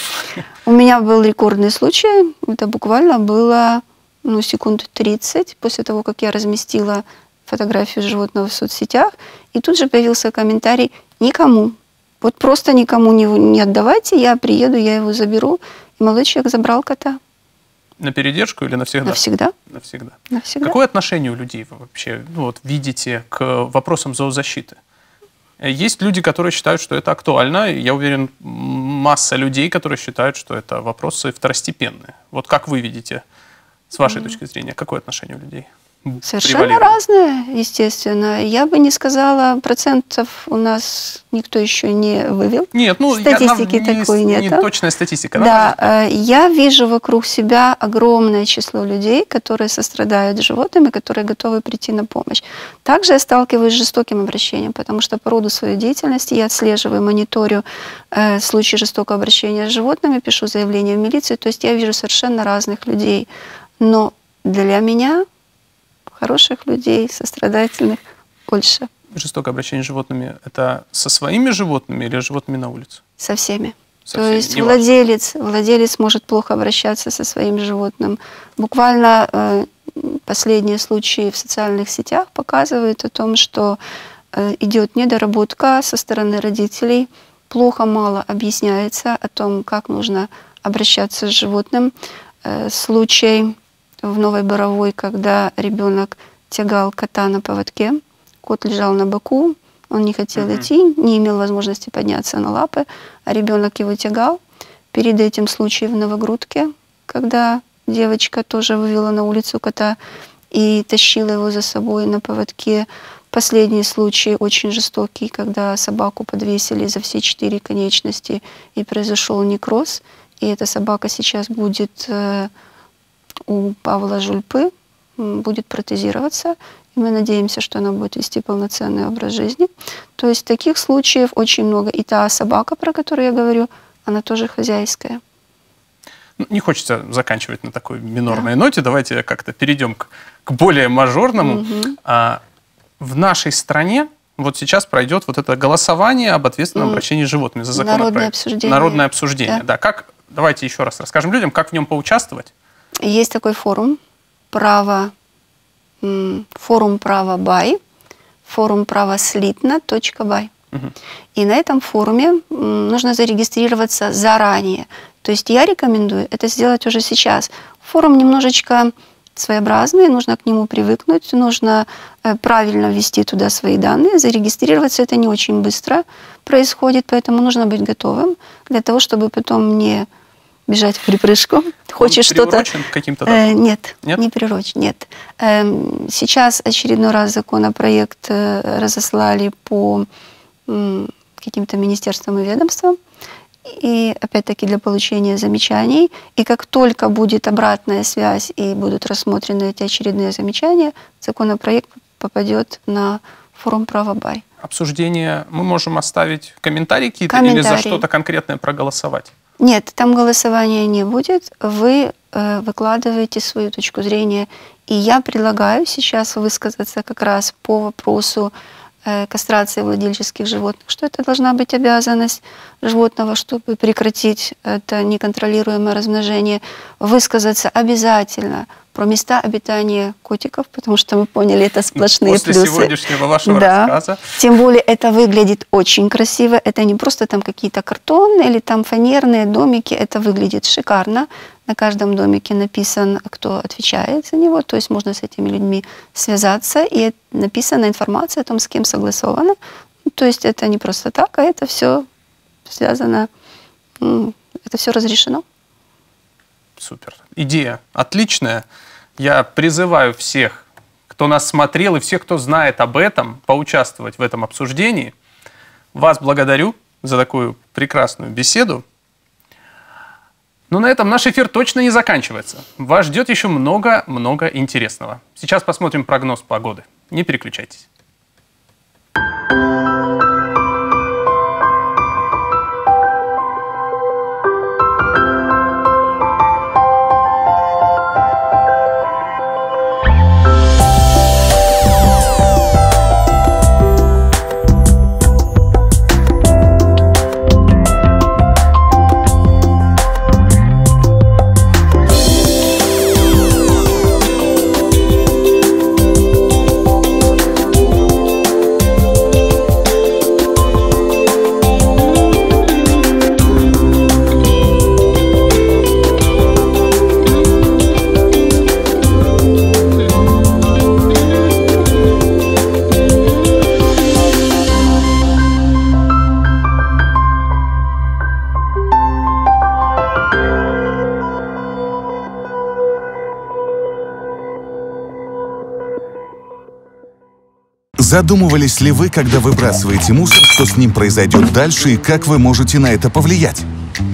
У меня был рекордный случай. Это буквально было ну, секунд тридцать после того, как я разместила фотографию животного в соцсетях. И тут же появился комментарий: никому. Вот просто никому не, не отдавайте, я приеду, я его заберу. И молодой человек забрал кота. На передержку или навсегда? Навсегда. Навсегда. Навсегда. Какое отношение у людей вы вообще ну, вот, видите к вопросам зоозащиты? Есть люди, которые считают, что это актуально. И я уверен, масса людей, которые считают, что это вопросы второстепенные. Вот как вы видите, с вашей mm. точки зрения, какое отношение у людей? Совершенно разное, естественно. Я бы не сказала, процентов у нас никто еще не вывел. Нет, ну, статистики я, такой не, нет. Не точная статистика. Да, да, я вижу вокруг себя огромное число людей, которые сострадают животным и которые готовы прийти на помощь. Также я сталкиваюсь с жестоким обращением, потому что по роду своей деятельности я отслеживаю, мониторю э, случаи жестокого обращения с животными, пишу заявление в милицию. То есть я вижу совершенно разных людей. Но для меня хороших людей, сострадательных, больше. Жестокое обращение с животными – это со своими животными или с животными на улице? Со всеми. Со То всеми. есть владелец, владелец может плохо обращаться со своим животным. Буквально э, последние случаи в социальных сетях показывают о том, что э, идет недоработка со стороны родителей, плохо, мало объясняется о том, как нужно обращаться с животным. Э, случай в Новой Боровой, когда ребенок тягал кота на поводке, кот лежал на боку, он не хотел mm-hmm. идти, не имел возможности подняться на лапы, а ребенок его тягал. Перед этим случай в Новогрудке, когда девочка тоже вывела на улицу кота и тащила его за собой на поводке. Последний случай очень жестокий, когда собаку подвесили за все четыре конечности и произошел некроз. И эта собака сейчас будет у Павла Жульпы, будет протезироваться, и мы надеемся, что она будет вести полноценный образ жизни. То есть таких случаев очень много. И та собака, про которую я говорю, она тоже хозяйская. Не хочется заканчивать на такой минорной да. ноте. Давайте как-то перейдем к, к более мажорному. Угу. А, в нашей стране вот сейчас пройдет вот это голосование об ответственном угу. обращении с животными за законопроект. Народное обсуждение. Народное обсуждение, да. да. Как, давайте еще раз расскажем людям, как в нем поучаствовать. Есть такой форум, право, форум права бай, форум права слитно точка бай. Угу. И на этом форуме нужно зарегистрироваться заранее. То есть я рекомендую это сделать уже сейчас. Форум немножечко своеобразный, нужно к нему привыкнуть, нужно правильно ввести туда свои данные, зарегистрироваться. Это не очень быстро происходит, поэтому нужно быть готовым для того, чтобы потом не бежать в припрыжку. Хочешь что-то... каким-то э, нет, нет, не приручен, нет. Э, сейчас очередной раз законопроект э, разослали по э, каким-то министерствам и ведомствам, и опять-таки для получения замечаний. И как только будет обратная связь и будут рассмотрены эти очередные замечания, законопроект попадет на форум «Правобарь». Обсуждение мы можем оставить комментарии какие-то или за что-то конкретное проголосовать? Нет, там голосования не будет. Вы э, выкладываете свою точку зрения. И я предлагаю сейчас высказаться как раз по вопросу э, кастрации владельческих животных, что это должна быть обязанность животного, чтобы прекратить это неконтролируемое размножение. Высказаться обязательно про места обитания котиков, потому что мы поняли, это сплошные После плюсы. После сегодняшнего вашего да. рассказа. Тем более это выглядит очень красиво. Это не просто там какие-то картонные или там фанерные домики. Это выглядит шикарно. На каждом домике написан, кто отвечает за него. То есть можно с этими людьми связаться. И написана информация о том, с кем согласовано. То есть это не просто так, а это все связано, это все разрешено. Супер. Идея отличная. Я призываю всех, кто нас смотрел, и всех, кто знает об этом, поучаствовать в этом обсуждении. Вас благодарю за такую прекрасную беседу. Но на этом наш эфир точно не заканчивается. Вас ждет еще много-много интересного. Сейчас посмотрим прогноз погоды. Не переключайтесь. Задумывались ли вы, когда выбрасываете мусор, что с ним произойдет дальше и как вы можете на это повлиять?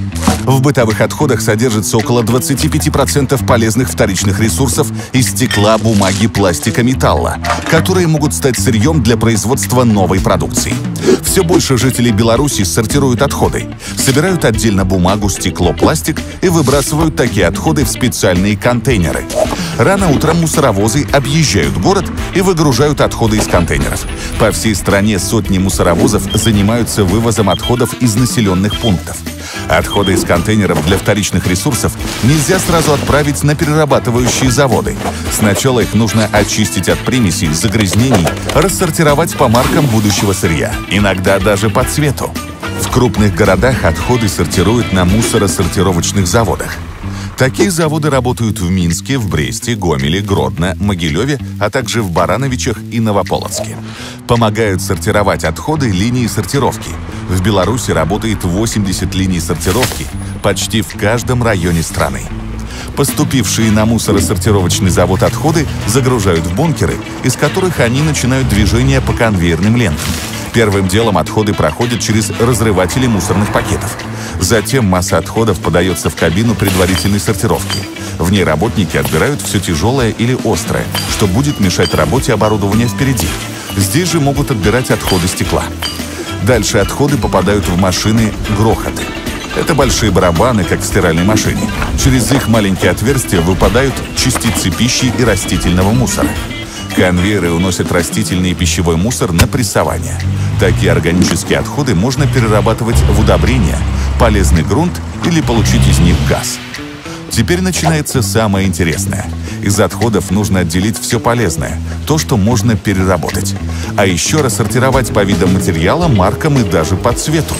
В бытовых отходах содержится около двадцати пяти процентов полезных вторичных ресурсов из стекла, бумаги, пластика, металла, которые могут стать сырьем для производства новой продукции. Все больше жителей Беларуси сортируют отходы, собирают отдельно бумагу, стекло, пластик и выбрасывают такие отходы в специальные контейнеры. Рано утром мусоровозы объезжают город и выгружают отходы из контейнеров. По всей стране сотни мусоровозов занимаются вывозом отходов из населенных пунктов. Отходы из контейнеров для вторичных ресурсов нельзя сразу отправить на перерабатывающие заводы. Сначала их нужно очистить от примесей, загрязнений, рассортировать по маркам будущего сырья, иногда даже по цвету. В крупных городах отходы сортируют на мусоросортировочных заводах. Такие заводы работают в Минске, в Бресте, Гомеле, Гродно, Могилеве, а также в Барановичах и Новополоцке. Помогают сортировать отходы линии сортировки. В Беларуси работает восемьдесят линий сортировки почти в каждом районе страны. Поступившие на мусоросортировочный завод отходы загружают в бункеры, из которых они начинают движение по конвейерным лентам. Первым делом отходы проходят через разрыватели мусорных пакетов. Затем масса отходов подается в кабину предварительной сортировки. В ней работники отбирают все тяжелое или острое, что будет мешать работе оборудования впереди. Здесь же могут отбирать отходы стекла. Дальше отходы попадают в машины грохоты. Это большие барабаны, как в стиральной машине. Через их маленькие отверстия выпадают частицы пищи и растительного мусора. Конвейеры уносят растительный и пищевой мусор на прессование. Такие органические отходы можно перерабатывать в удобрения, полезный грунт или получить из них газ. Теперь начинается самое интересное. Из отходов нужно отделить все полезное, то, что можно переработать. А еще рассортировать по видам материала, маркам и даже по цвету.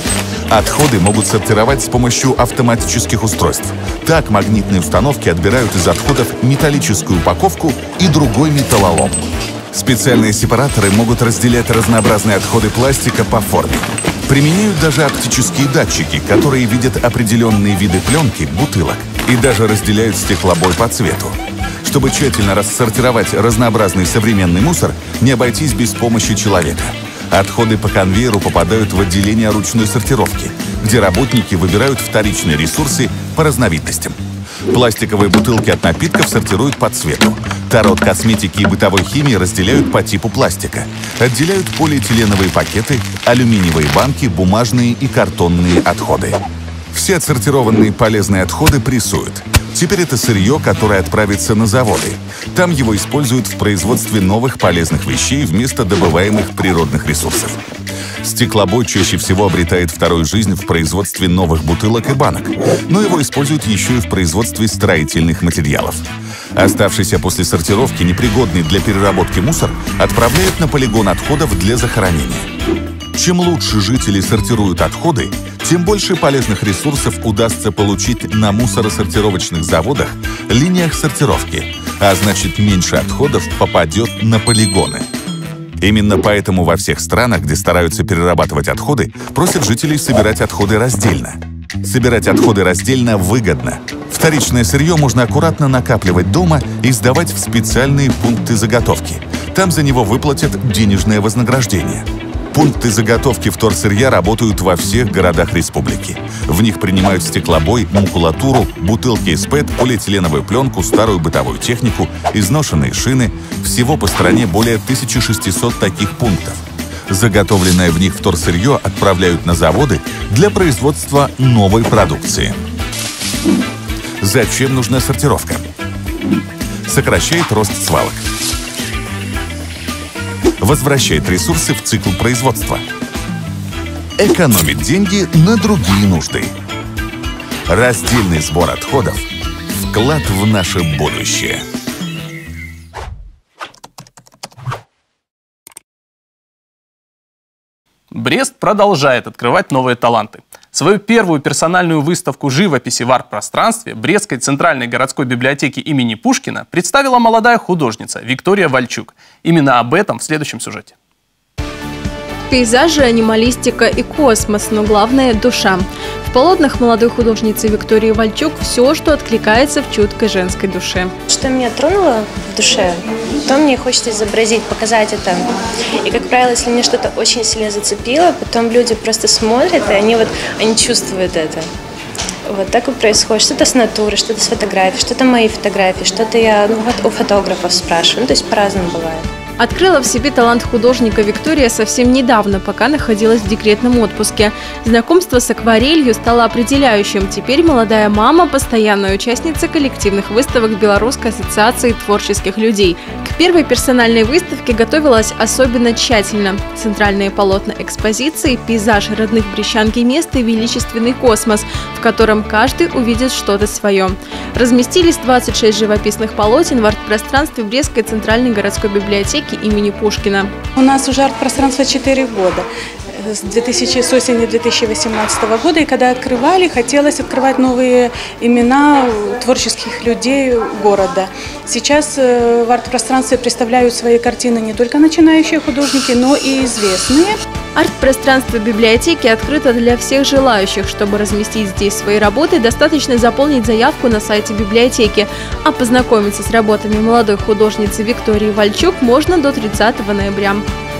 Отходы могут сортировать с помощью автоматических устройств. Так магнитные установки отбирают из отходов металлическую упаковку и другой металлолом. Специальные сепараторы могут разделять разнообразные отходы пластика по форме. Применяют даже оптические датчики, которые видят определенные виды пленки, бутылок, и даже разделяют стеклобой по цвету. Чтобы тщательно рассортировать разнообразный современный мусор, не обойтись без помощи человека. Отходы по конвейеру попадают в отделение ручной сортировки, где работники выбирают вторичные ресурсы по разновидностям. Пластиковые бутылки от напитков сортируют по цвету. Тары от косметики и бытовой химии разделяют по типу пластика. Отделяют полиэтиленовые пакеты, алюминиевые банки, бумажные и картонные отходы. Все отсортированные полезные отходы прессуют. Теперь это сырье, которое отправится на заводы. Там его используют в производстве новых полезных вещей вместо добываемых природных ресурсов. Стеклобой чаще всего обретает вторую жизнь в производстве новых бутылок и банок, но его используют еще и в производстве строительных материалов. Оставшийся после сортировки непригодный для переработки мусор отправляют на полигон отходов для захоронения. Чем лучше жители сортируют отходы, тем больше полезных ресурсов удастся получить на мусоросортировочных заводах, линиях сортировки, а значит, меньше отходов попадет на полигоны. Именно поэтому во всех странах, где стараются перерабатывать отходы, просят жителей собирать отходы раздельно. Собирать отходы раздельно выгодно. Вторичное сырье можно аккуратно накапливать дома и сдавать в специальные пункты заготовки. Там за него выплатят денежное вознаграждение. Пункты заготовки вторсырья работают во всех городах республики. В них принимают стеклобой, макулатуру, бутылки из пэт, полиэтиленовую пленку, старую бытовую технику, изношенные шины. Всего по стране более тысячи шестисот таких пунктов. Заготовленное в них вторсырье отправляют на заводы для производства новой продукции. Зачем нужна сортировка? Сокращает рост свалок. Возвращает ресурсы в цикл производства. Экономит деньги на другие нужды. Раздельный сбор отходов – вклад в наше будущее. Брест продолжает открывать новые таланты. Свою первую персональную выставку живописи в арт-пространстве Брестской центральной городской библиотеки имени Пушкина представила молодая художница Виктория Вальчук. Именно об этом в следующем сюжете. Пейзажи, анималистика и космос, но главное – душа. В полотнах молодой художницы Виктории Вальчук все, что откликается в чуткой женской душе. Что меня тронуло в душе, то мне хочется изобразить, показать это. И, как правило, если мне что-то очень сильно зацепило, потом люди просто смотрят, и они, вот, они чувствуют это. Вот так и происходит. Что-то с натуры, что-то с фотографий, что-то мои фотографии, что-то я ну, вот у фотографов спрашиваю. Ну, то есть по-разному бывает. Открыла в себе талант художника Виктория совсем недавно, пока находилась в декретном отпуске. Знакомство с акварелью стало определяющим. Теперь молодая мама – постоянная участница коллективных выставок Белорусской ассоциации творческих людей. К первой персональной выставке готовилась особенно тщательно. Центральные полотна экспозиции, пейзаж родных Брещанки мест и величественный космос, в котором каждый увидит что-то свое. Разместились двадцать шесть живописных полотен в арт-пространстве Брестской центральной городской библиотеки имени Пушкина. У нас уже арт-пространство четыре года. С, две тысячи, с осени две тысячи восемнадцатого года. И когда открывали, хотелось открывать новые имена творческих людей города. Сейчас в арт-пространстве представляют свои картины не только начинающие художники, но и известные. Арт-пространство библиотеки открыто для всех желающих. Чтобы разместить здесь свои работы, достаточно заполнить заявку на сайте библиотеки. А познакомиться с работами молодой художницы Виктории Вальчук можно до тридцатого ноября.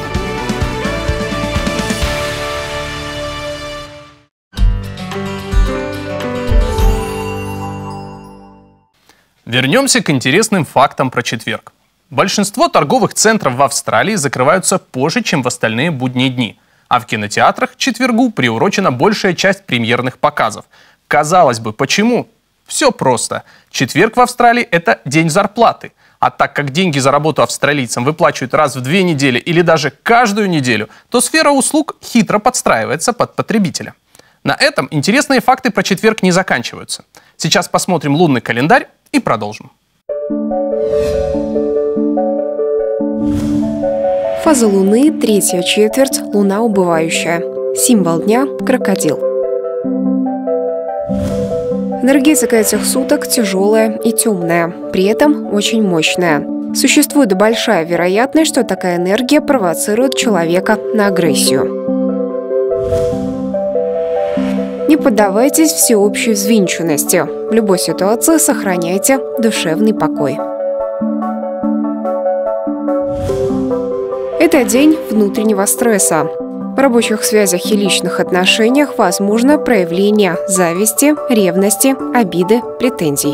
Вернемся к интересным фактам про четверг. Большинство торговых центров в Австралии закрываются позже, чем в остальные будние дни. А в кинотеатрах к четвергу приурочена большая часть премьерных показов. Казалось бы, почему? Все просто. Четверг в Австралии – это день зарплаты. А так как деньги за работу австралийцам выплачивают раз в две недели или даже каждую неделю, то сфера услуг хитро подстраивается под потребителя. На этом интересные факты про четверг не заканчиваются. Сейчас посмотрим лунный календарь и продолжим. Фаза Луны – третья четверть, Луна убывающая. Символ дня – крокодил. Энергетика этих суток тяжелая и темная, при этом очень мощная. Существует большая вероятность, что такая энергия провоцирует человека на агрессию. Не поддавайтесь всеобщей взвинченности. В любой ситуации сохраняйте душевный покой. Это день внутреннего стресса. В рабочих связях и личных отношениях возможно проявление зависти, ревности, обиды, претензий.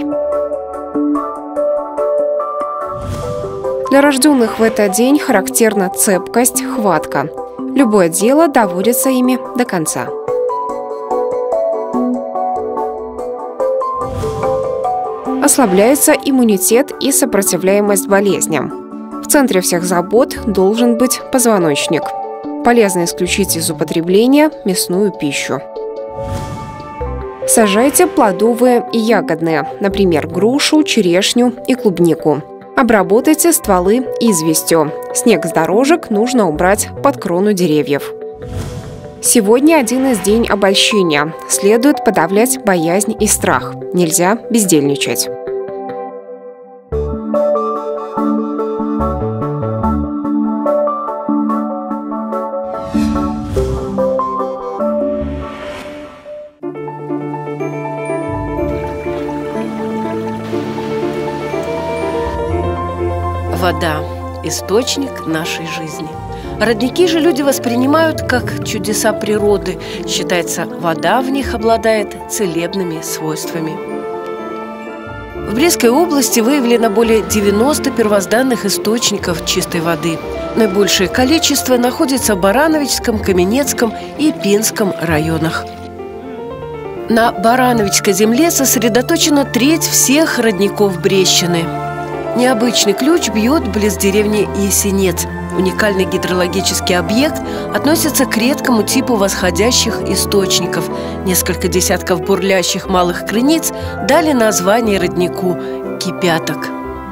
Для рожденных в этот день характерна цепкость, хватка. Любое дело доводится ими до конца. Ослабляется иммунитет и сопротивляемость болезням. В центре всех забот должен быть позвоночник. Полезно исключить из употребления мясную пищу. Сажайте плодовые и ягодные, например, грушу, черешню и клубнику. Обработайте стволы известью. Снег с дорожек нужно убрать под крону деревьев. Сегодня один из дней обольщения. Следует подавлять боязнь и страх. Нельзя бездельничать. Вода – источник нашей жизни. Родники же люди воспринимают как чудеса природы. Считается, вода в них обладает целебными свойствами. В Брестской области выявлено более девяноста первозданных источников чистой воды. Наибольшее количество находится в Барановичском, Каменецком и Пинском районах. На Барановичской земле сосредоточена треть всех родников Брестщины. Необычный ключ бьет близ деревни Есенец. Уникальный гидрологический объект относится к редкому типу восходящих источников. Несколько десятков бурлящих малых крыниц дали название роднику – Кипяток.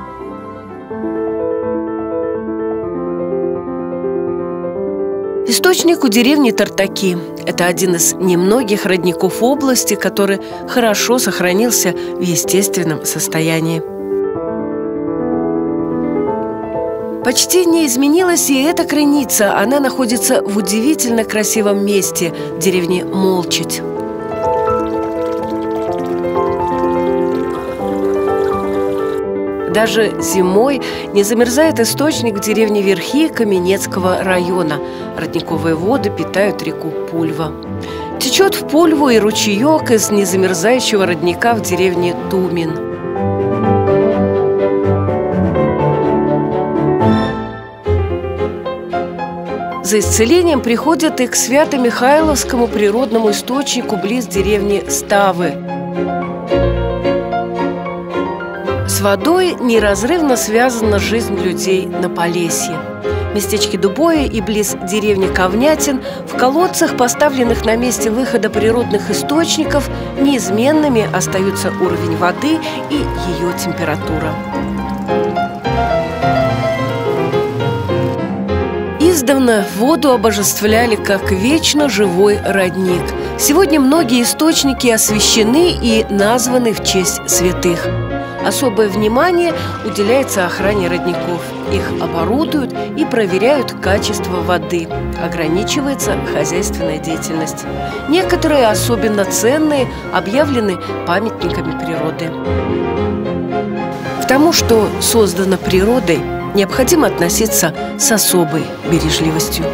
Источник у деревни Тартаки. Это один из немногих родников области, который хорошо сохранился в естественном состоянии. Почти не изменилась и эта крыница. Она находится в удивительно красивом месте – деревне Молчить. Даже зимой не замерзает источник в деревне Верхи Каменецкого района. Родниковые воды питают реку Пульва. Течет в Пульву и ручеек из незамерзающего родника в деревне Тумин. За исцелением приходят и к Свято-Михайловскому природному источнику близ деревни Ставы. С водой неразрывно связана жизнь людей на Полесье. В местечке Дубое и близ деревни Ковнятин в колодцах, поставленных на месте выхода природных источников, неизменными остаются уровень воды и ее температура. Издавна воду обожествляли как вечно живой родник. Сегодня многие источники освящены и названы в честь святых. Особое внимание уделяется охране родников. Их оборудуют и проверяют качество воды. Ограничивается хозяйственная деятельность. Некоторые, особенно ценные, объявлены памятниками природы. К тому, что создано природой, необходимо относиться с особой бережливостью.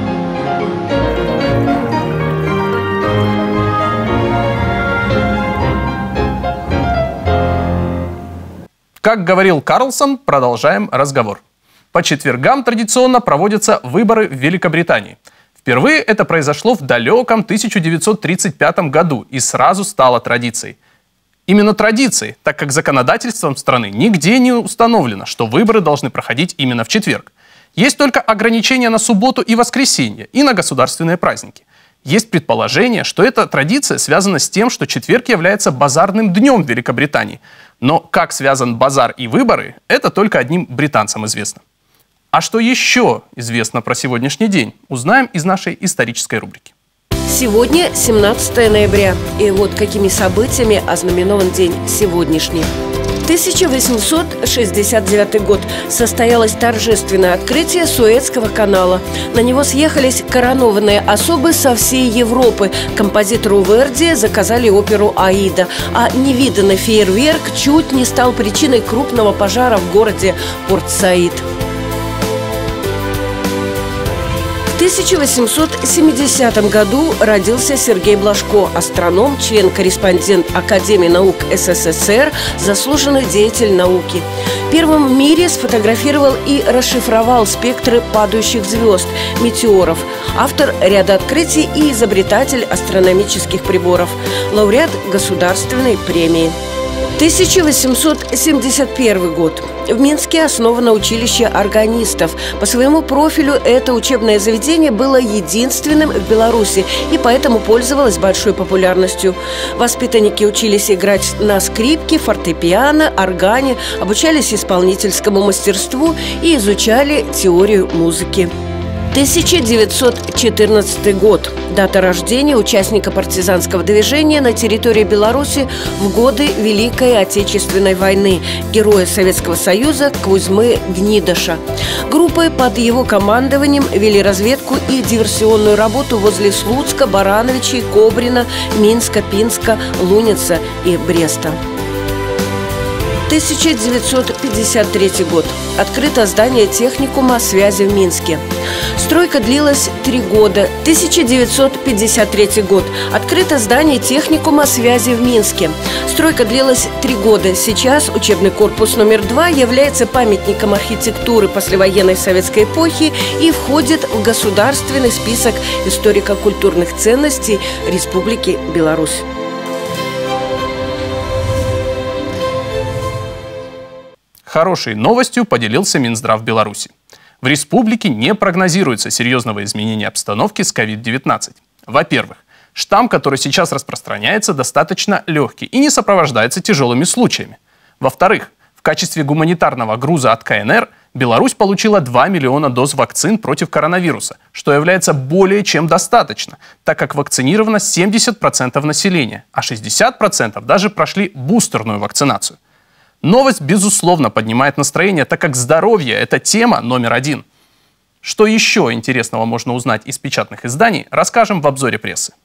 Как говорил Карлсон, продолжаем разговор. По четвергам традиционно проводятся выборы в Великобритании. Впервые это произошло в далеком тысяча девятьсот тридцать пятом году и сразу стало традицией. Именно традицией, так как законодательством страны нигде не установлено, что выборы должны проходить именно в четверг. Есть только ограничения на субботу и воскресенье и на государственные праздники. Есть предположение, что эта традиция связана с тем, что четверг является базарным днем в Великобритании. Но как связан базар и выборы, это только одним британцам известно. А что еще известно про сегодняшний день, узнаем из нашей исторической рубрики. Сегодня семнадцатое ноября, и вот какими событиями ознаменован день сегодняшний. тысяча восемьсот шестьдесят девятый год. Состоялось торжественное открытие Суэцкого канала. На него съехались коронованные особы со всей Европы. Композитору Верди заказали оперу «Аида». А невиданный фейерверк чуть не стал причиной крупного пожара в городе Порт-Саид. В тысяча восемьсот семидесятом году родился Сергей Блажко, астроном, член-корреспондент Академии наук СССР, заслуженный деятель науки. Первым в мире сфотографировал и расшифровал спектры падающих звезд, метеоров. Автор ряда открытий и изобретатель астрономических приборов. Лауреат государственной премии. тысяча восемьсот семьдесят первый год. В Минске основано училище органистов. По своему профилю это учебное заведение было единственным в Беларуси и поэтому пользовалось большой популярностью. Воспитанники учились играть на скрипке, фортепиано, органе, обучались исполнительскому мастерству и изучали теорию музыки. тысяча девятьсот четырнадцатый год. Дата рождения участника партизанского движения на территории Беларуси в годы Великой Отечественной войны, героя Советского Союза Кузьмы Гнидоша. Группы под его командованием вели разведку и диверсионную работу возле Слуцка, Барановичей, Кобрина, Минска, Пинска, Луница и Бреста. тысяча девятьсот пятьдесят третий год. Открыто здание техникума связи в Минске. Стройка длилась три года. тысяча девятьсот пятьдесят третий год. Открыто здание техникума связи в Минске. Стройка длилась три года. Сейчас учебный корпус номер два является памятником архитектуры послевоенной советской эпохи и входит в государственный список историко-культурных ценностей Республики Беларусь. Хорошей новостью поделился Минздрав Беларуси. В республике не прогнозируется серьезного изменения обстановки с ковид девятнадцать. Во-первых, штамм, который сейчас распространяется, достаточно легкий и не сопровождается тяжелыми случаями. Во-вторых, в качестве гуманитарного груза от ка эн эр Беларусь получила два миллиона доз вакцин против коронавируса, что является более чем достаточно, так как вакцинировано семьдесят процентов населения, а шестьдесят процентов даже прошли бустерную вакцинацию. Новость, безусловно, поднимает настроение, так как здоровье – это тема номер один. Что еще интересного можно узнать из печатных изданий, расскажем в обзоре прессы.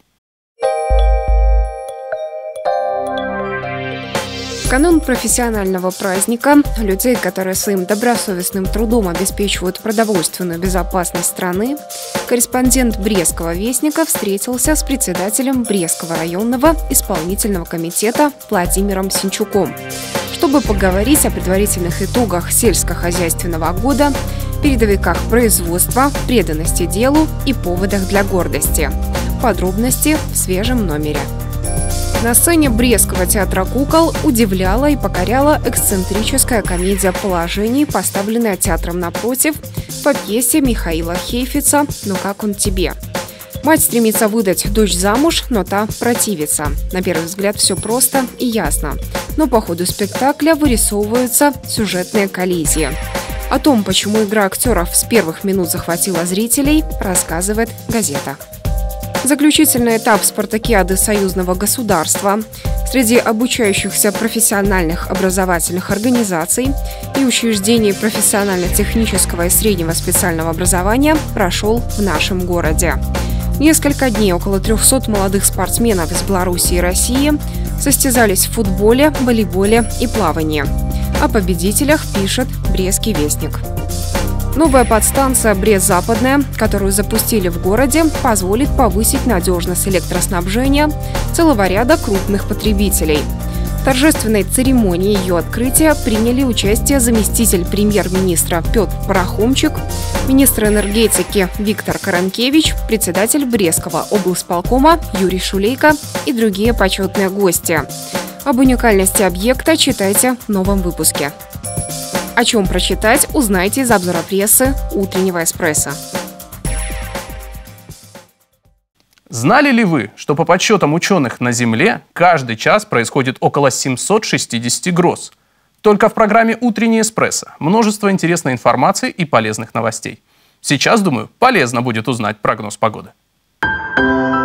В канун профессионального праздника людей, которые своим добросовестным трудом обеспечивают продовольственную безопасность страны, корреспондент Брестского вестника встретился с председателем Брестского районного исполнительного комитета Владимиром Синчуком, чтобы поговорить о предварительных итогах сельскохозяйственного года, передовиках производства, преданности делу и поводах для гордости. Подробности в свежем номере. На сцене Брестского театра кукол удивляла и покоряла эксцентрическая комедия положений, поставленная театром напротив по пьесе Михаила Хейфица «Ну как он тебе?». Мать стремится выдать дочь замуж, но та противится. На первый взгляд все просто и ясно. Но по ходу спектакля вырисовываются сюжетные коллизии. О том, почему игра актеров с первых минут захватила зрителей, рассказывает газета. Заключительный этап спартакиады союзного государства среди обучающихся профессиональных образовательных организаций и учреждений профессионально-технического и среднего специального образования прошел в нашем городе. Несколько дней около трехсот молодых спортсменов из Беларуси и России состязались в футболе, волейболе и плавании. О победителях пишет Брестский вестник. Новая подстанция Брест-Западная, которую запустили в городе, позволит повысить надежность электроснабжения целого ряда крупных потребителей. В торжественной церемонии ее открытия приняли участие заместитель премьер-министра Петр Парахомчик, министр энергетики Виктор Каранкевич, председатель Брестского облсполкома Юрий Шулейко и другие почетные гости. Об уникальности объекта читайте в новом выпуске. О чем прочитать, узнаете из обзора прессы «Утреннего эспрессо». Знали ли вы, что по подсчетам ученых на Земле каждый час происходит около семисот шестидесяти гроз? Только в программе «Утренний эспрессо» множество интересной информации и полезных новостей. Сейчас, думаю, полезно будет узнать прогноз погоды.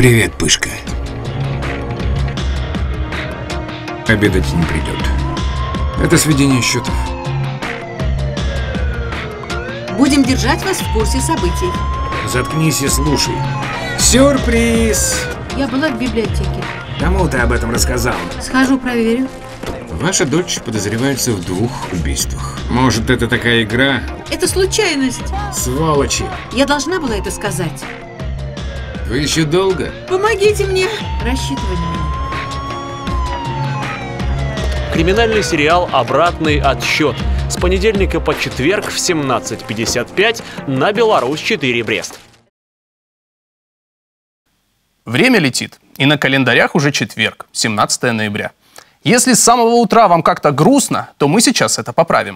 Привет, Пышка. Обедать не придет. Это сведение счетов. Будем держать вас в курсе событий. Заткнись и слушай. Сюрприз! Я была в библиотеке. Кому ты об этом рассказал? Схожу, проверю. Ваша дочь подозревается в двух убийствах. Может, это такая игра? Это случайность. Сволочи! Я должна была это сказать. Вы еще долго? Помогите мне. Рассчитывай на меня. Криминальный сериал «Обратный отсчет». С понедельника по четверг в семнадцать пятьдесят пять на Беларусь четыре Брест. Время летит, и на календарях уже четверг, семнадцатое ноября. Если с самого утра вам как-то грустно, то мы сейчас это поправим.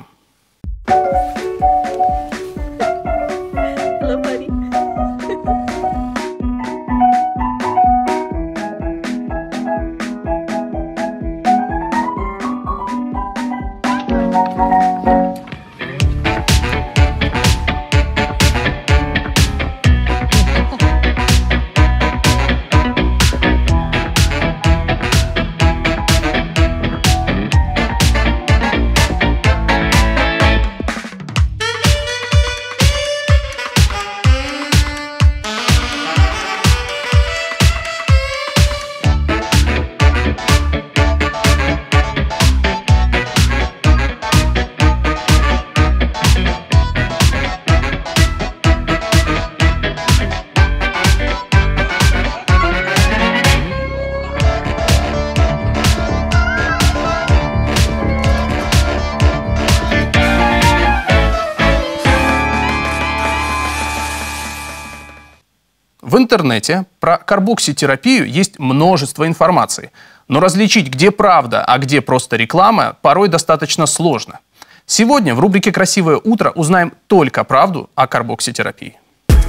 В интернете про карбокситерапию есть множество информации, но различить, где правда, а где просто реклама, порой достаточно сложно. Сегодня в рубрике «Красивое утро» узнаем только правду о карбокситерапии.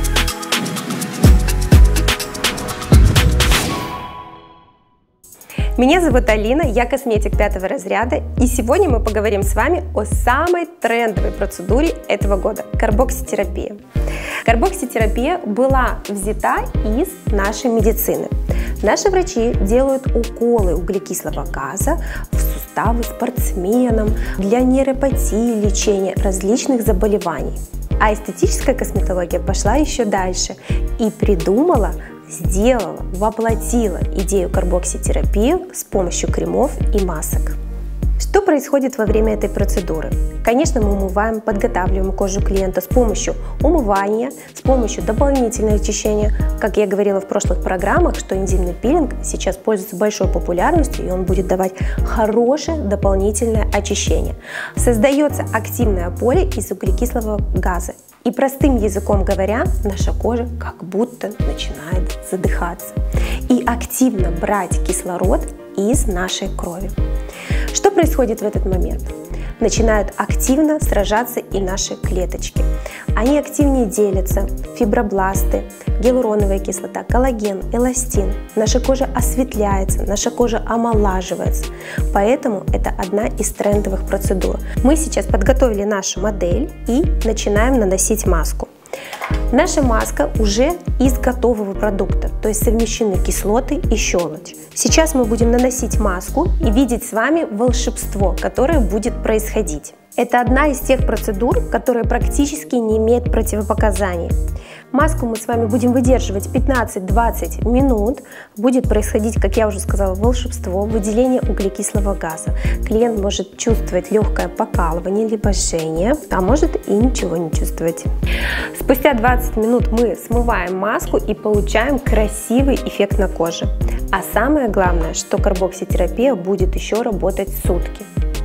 Меня зовут Алина, я косметик пятого разряда, и сегодня мы поговорим с вами о самой трендовой процедуре этого года – карбокситерапия. Карбокситерапия была взята из нашей медицины. Наши врачи делают уколы углекислого газа в суставы спортсменам для нейропатии, лечения различных заболеваний. А эстетическая косметология пошла еще дальше и придумала, сделала, воплотила идею карбокситерапии с помощью кремов и масок. Что происходит во время этой процедуры? Конечно, мы умываем, подготавливаем кожу клиента с помощью умывания, с помощью дополнительного очищения. Как я говорила в прошлых программах, что энзимный пилинг сейчас пользуется большой популярностью, и он будет давать хорошее дополнительное очищение. Создается активное поле из углекислого газа. И простым языком говоря, наша кожа как будто начинает задыхаться и активно брать кислород из нашей крови. Что происходит в этот момент? Начинают активно сражаться и наши клеточки. Они активнее делятся, фибробласты, гиалуроновая кислота, коллаген, эластин. Наша кожа осветляется, наша кожа омолаживается. Поэтому это одна из трендовых процедур. Мы сейчас подготовили нашу модель и начинаем наносить маску. Наша маска уже из готового продукта, то есть совмещены кислоты и щелочь. Сейчас мы будем наносить маску и видеть с вами волшебство, которое будет происходить. Это одна из тех процедур, которая практически не имеет противопоказаний. Маску мы с вами будем выдерживать пятнадцать-двадцать минут. Будет происходить, как я уже сказала, волшебство, выделение углекислого газа. Клиент может чувствовать легкое покалывание, либо жжение, а может и ничего не чувствовать. Спустя двадцать минут мы смываем маску и получаем красивый эффект на коже. А самое главное, что карбокситерапия будет еще работать сутки.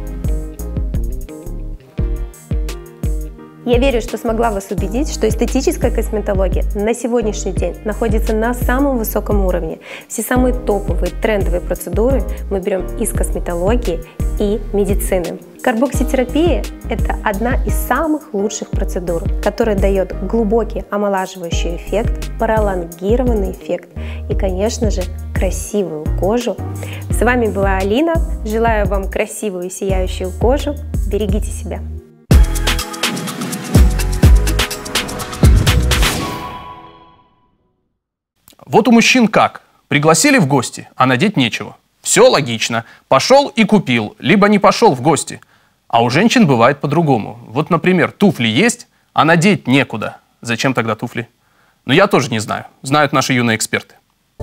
Я верю, что смогла вас убедить, что эстетическая косметология на сегодняшний день находится на самом высоком уровне. Все самые топовые, трендовые процедуры мы берем из косметологии и медицины. Карбокситерапия – это одна из самых лучших процедур, которая дает глубокий омолаживающий эффект, пролонгированный эффект и, конечно же, красивую кожу. С вами была Алина. Желаю вам красивую и сияющую кожу. Берегите себя. Вот у мужчин как? Пригласили в гости, а надеть нечего. Все логично. Пошел и купил, либо не пошел в гости. А у женщин бывает по-другому. Вот, например, туфли есть, а надеть некуда. Зачем тогда туфли? Но я тоже не знаю. Знают наши юные эксперты.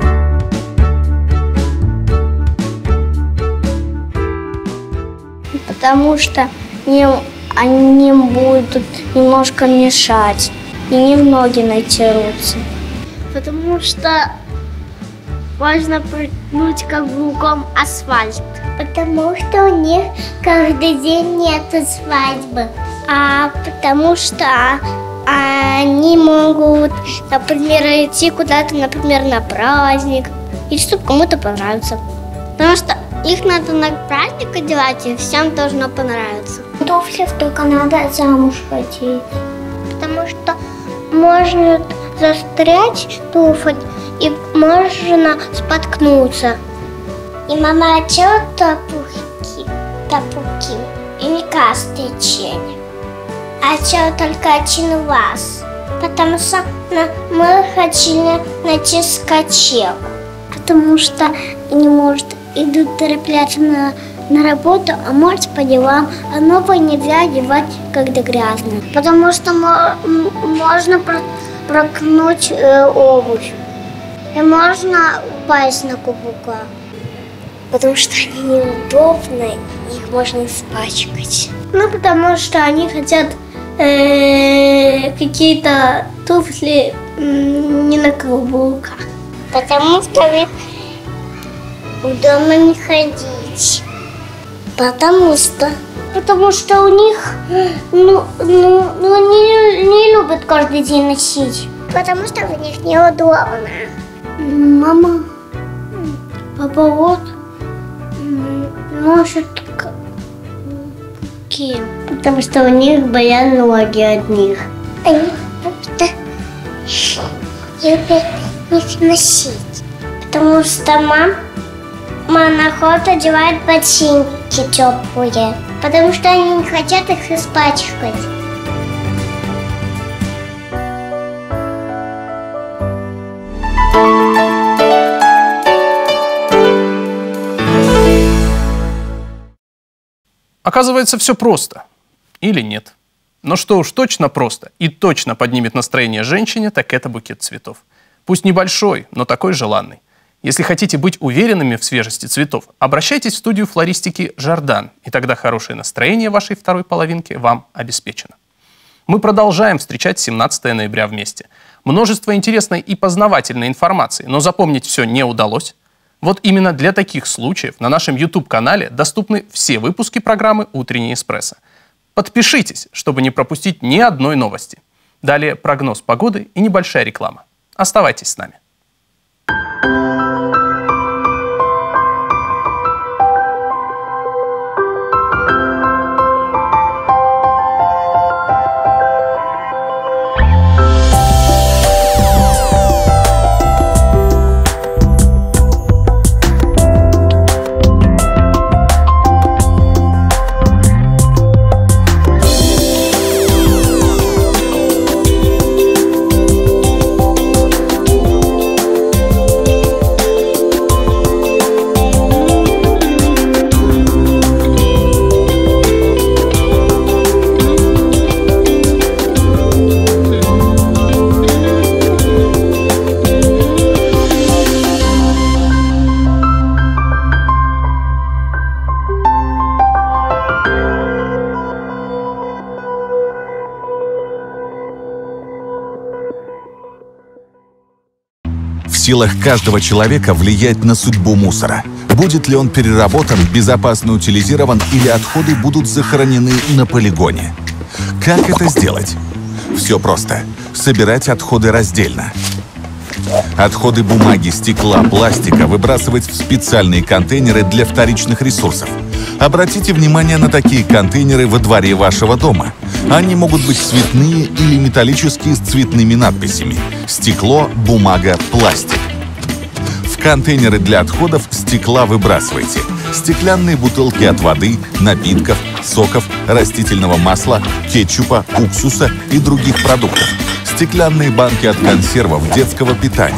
Потому что не, они будут немножко мешать и не в ноги натянутся. Потому что можно прыгнуть каблуком асфальт. Потому что у них каждый день нет свадьбы. А потому что они могут, например, идти куда-то, например, на праздник. Или чтобы кому-то понравиться. Потому что их надо на праздник одевать, и всем должно понравиться. Туфли только надо замуж ходить. Потому что можно застрять туфль, и можно споткнуться. И мама, а чего тапуки? Тапуки? И не каждый день. А чего только один раз? Потому что мы хотели на дискотеку. Потому что не может идут торопляться на, на работу, а может по делам. А новое нельзя одевать, когда грязно. Потому что можно прокнуть э, обувь. И можно упасть на каблука. Потому что они неудобные, их можно испачкать. Ну, потому что они хотят э, какие-то туфли не на каблуках. Потому что их дома не ходить. Потому что. Потому что у них, ну, ну, ну они не любят каждый день носить. Потому что в них неудобно. Мама, папа, вот, может, какие? Потому что у них болят ноги от них. Они просто любят их носить. Потому что мама, мама на ход одевает ботинки теплые. Потому что они не хотят их испачкать. Оказывается, все просто. Или нет. Но что уж точно просто и точно поднимет настроение женщине, так это букет цветов. Пусть небольшой, но такой желанный. Если хотите быть уверенными в свежести цветов, обращайтесь в студию флористики «Жардан», и тогда хорошее настроение вашей второй половинки вам обеспечено. Мы продолжаем встречать семнадцатое ноября вместе. Множество интересной и познавательной информации, но запомнить все не удалось. Вот именно для таких случаев на нашем YouTube-канале доступны все выпуски программы «Утренний эспрессо». Подпишитесь, чтобы не пропустить ни одной новости. Далее прогноз погоды и небольшая реклама. Оставайтесь с нами. В силах каждого человека влиять на судьбу мусора. Будет ли он переработан, безопасно утилизирован или отходы будут захоронены на полигоне? Как это сделать? Все просто. Собирать отходы раздельно. Отходы бумаги, стекла, пластика выбрасывать в специальные контейнеры для вторичных ресурсов. Обратите внимание на такие контейнеры во дворе вашего дома. Они могут быть цветные или металлические с цветными надписями. Стекло, бумага, пластик. В контейнеры для отходов стекла выбрасывайте. Стеклянные бутылки от воды, напитков, соков, растительного масла, кетчупа, уксуса и других продуктов. Стеклянные банки от консервов, детского питания.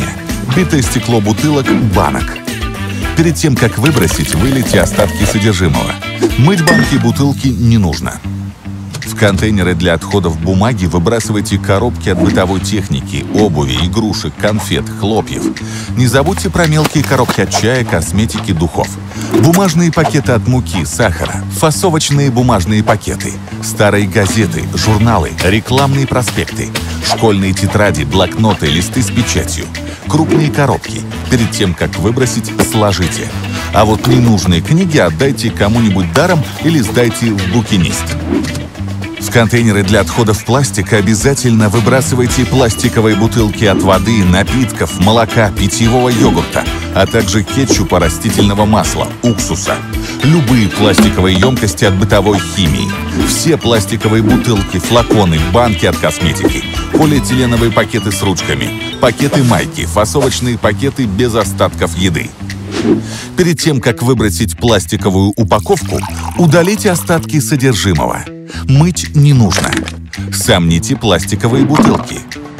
битое стекло бутылок, банок. Перед тем, как выбросить, вылейте остатки содержимого. Мыть банки и бутылки не нужно. В контейнеры для отходов бумаги выбрасывайте коробки от бытовой техники, обуви, игрушек, конфет, хлопьев. Не забудьте про мелкие коробки от чая, косметики, духов. Бумажные пакеты от муки, сахара, фасовочные бумажные пакеты, старые газеты, журналы, рекламные проспекты, школьные тетради, блокноты, листы с печатью, крупные коробки. Перед тем, как выбросить, сложите. А вот ненужные книги отдайте кому-нибудь даром или сдайте в букинист. В контейнеры для отходов пластика обязательно выбрасывайте пластиковые бутылки от воды, напитков, молока, питьевого йогурта, а также кетчупа, растительного масла, уксуса. Любые пластиковые емкости от бытовой химии. Все пластиковые бутылки, флаконы, банки от косметики, полиэтиленовые пакеты с ручками, пакеты майки, фасовочные пакеты без остатков еды. Перед тем, как выбросить пластиковую упаковку, удалите остатки содержимого. Мыть не нужно. Сомните пластиковые бутылки.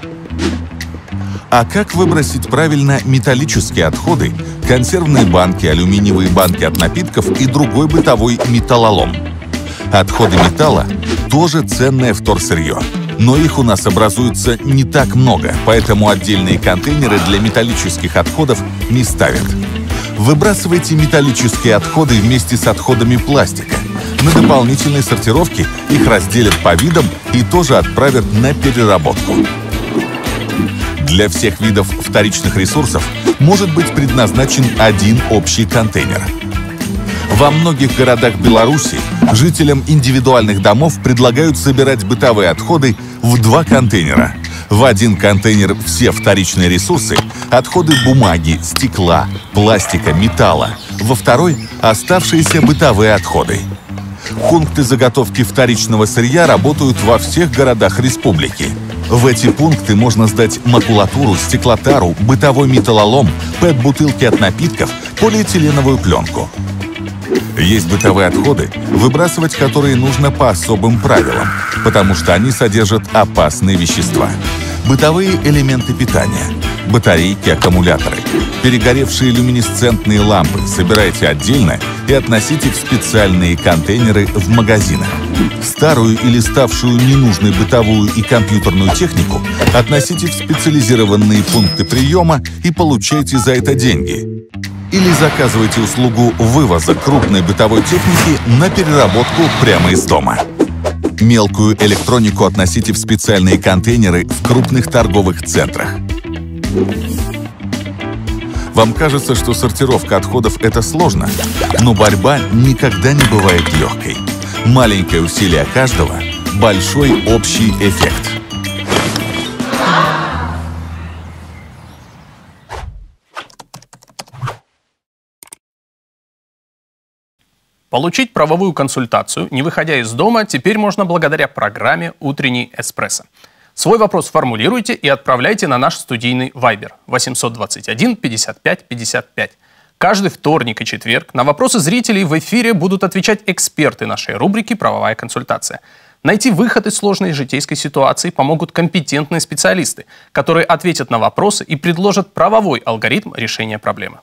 А как выбросить правильно металлические отходы, консервные банки, алюминиевые банки от напитков и другой бытовой металлолом? Отходы металла тоже ценное вторсырье, но их у нас образуется не так много, поэтому отдельные контейнеры для металлических отходов не ставят. Выбрасывайте металлические отходы вместе с отходами пластика. На дополнительной сортировке их разделят по видам и тоже отправят на переработку. Для всех видов вторичных ресурсов может быть предназначен один общий контейнер. Во многих городах Беларуси жителям индивидуальных домов предлагают собирать бытовые отходы в два контейнера. В один контейнер все вторичные ресурсы, отходы бумаги, стекла, пластика, металла. Во второй – оставшиеся бытовые отходы. Пункты заготовки вторичного сырья работают во всех городах республики. В эти пункты можно сдать макулатуру, стеклотару, бытовой металлолом, пэт-бутылки от напитков, полиэтиленовую пленку. Есть бытовые отходы, выбрасывать которые нужно по особым правилам, потому что они содержат опасные вещества. Бытовые элементы питания, батарейки, аккумуляторы, перегоревшие люминесцентные лампы собирайте отдельно и относите в специальные контейнеры в магазинах. Старую или ставшую ненужной бытовую и компьютерную технику относите в специализированные пункты приема и получайте за это деньги. Или заказывайте услугу вывоза крупной бытовой техники на переработку прямо из дома. Мелкую электронику относите в специальные контейнеры в крупных торговых центрах. Вам кажется, что сортировка отходов – это сложно, но борьба никогда не бывает легкой. Маленькое усилие каждого – большой общий эффект. Получить правовую консультацию, не выходя из дома, теперь можно благодаря программе «Утренний эспрессо». Свой вопрос формулируйте и отправляйте на наш студийный вайбер восемьсот двадцать один пятьдесят пять пятьдесят пять. Каждый вторник и четверг на вопросы зрителей в эфире будут отвечать эксперты нашей рубрики «Правовая консультация». Найти выход из сложной житейской ситуации помогут компетентные специалисты, которые ответят на вопросы и предложат правовой алгоритм решения проблемы.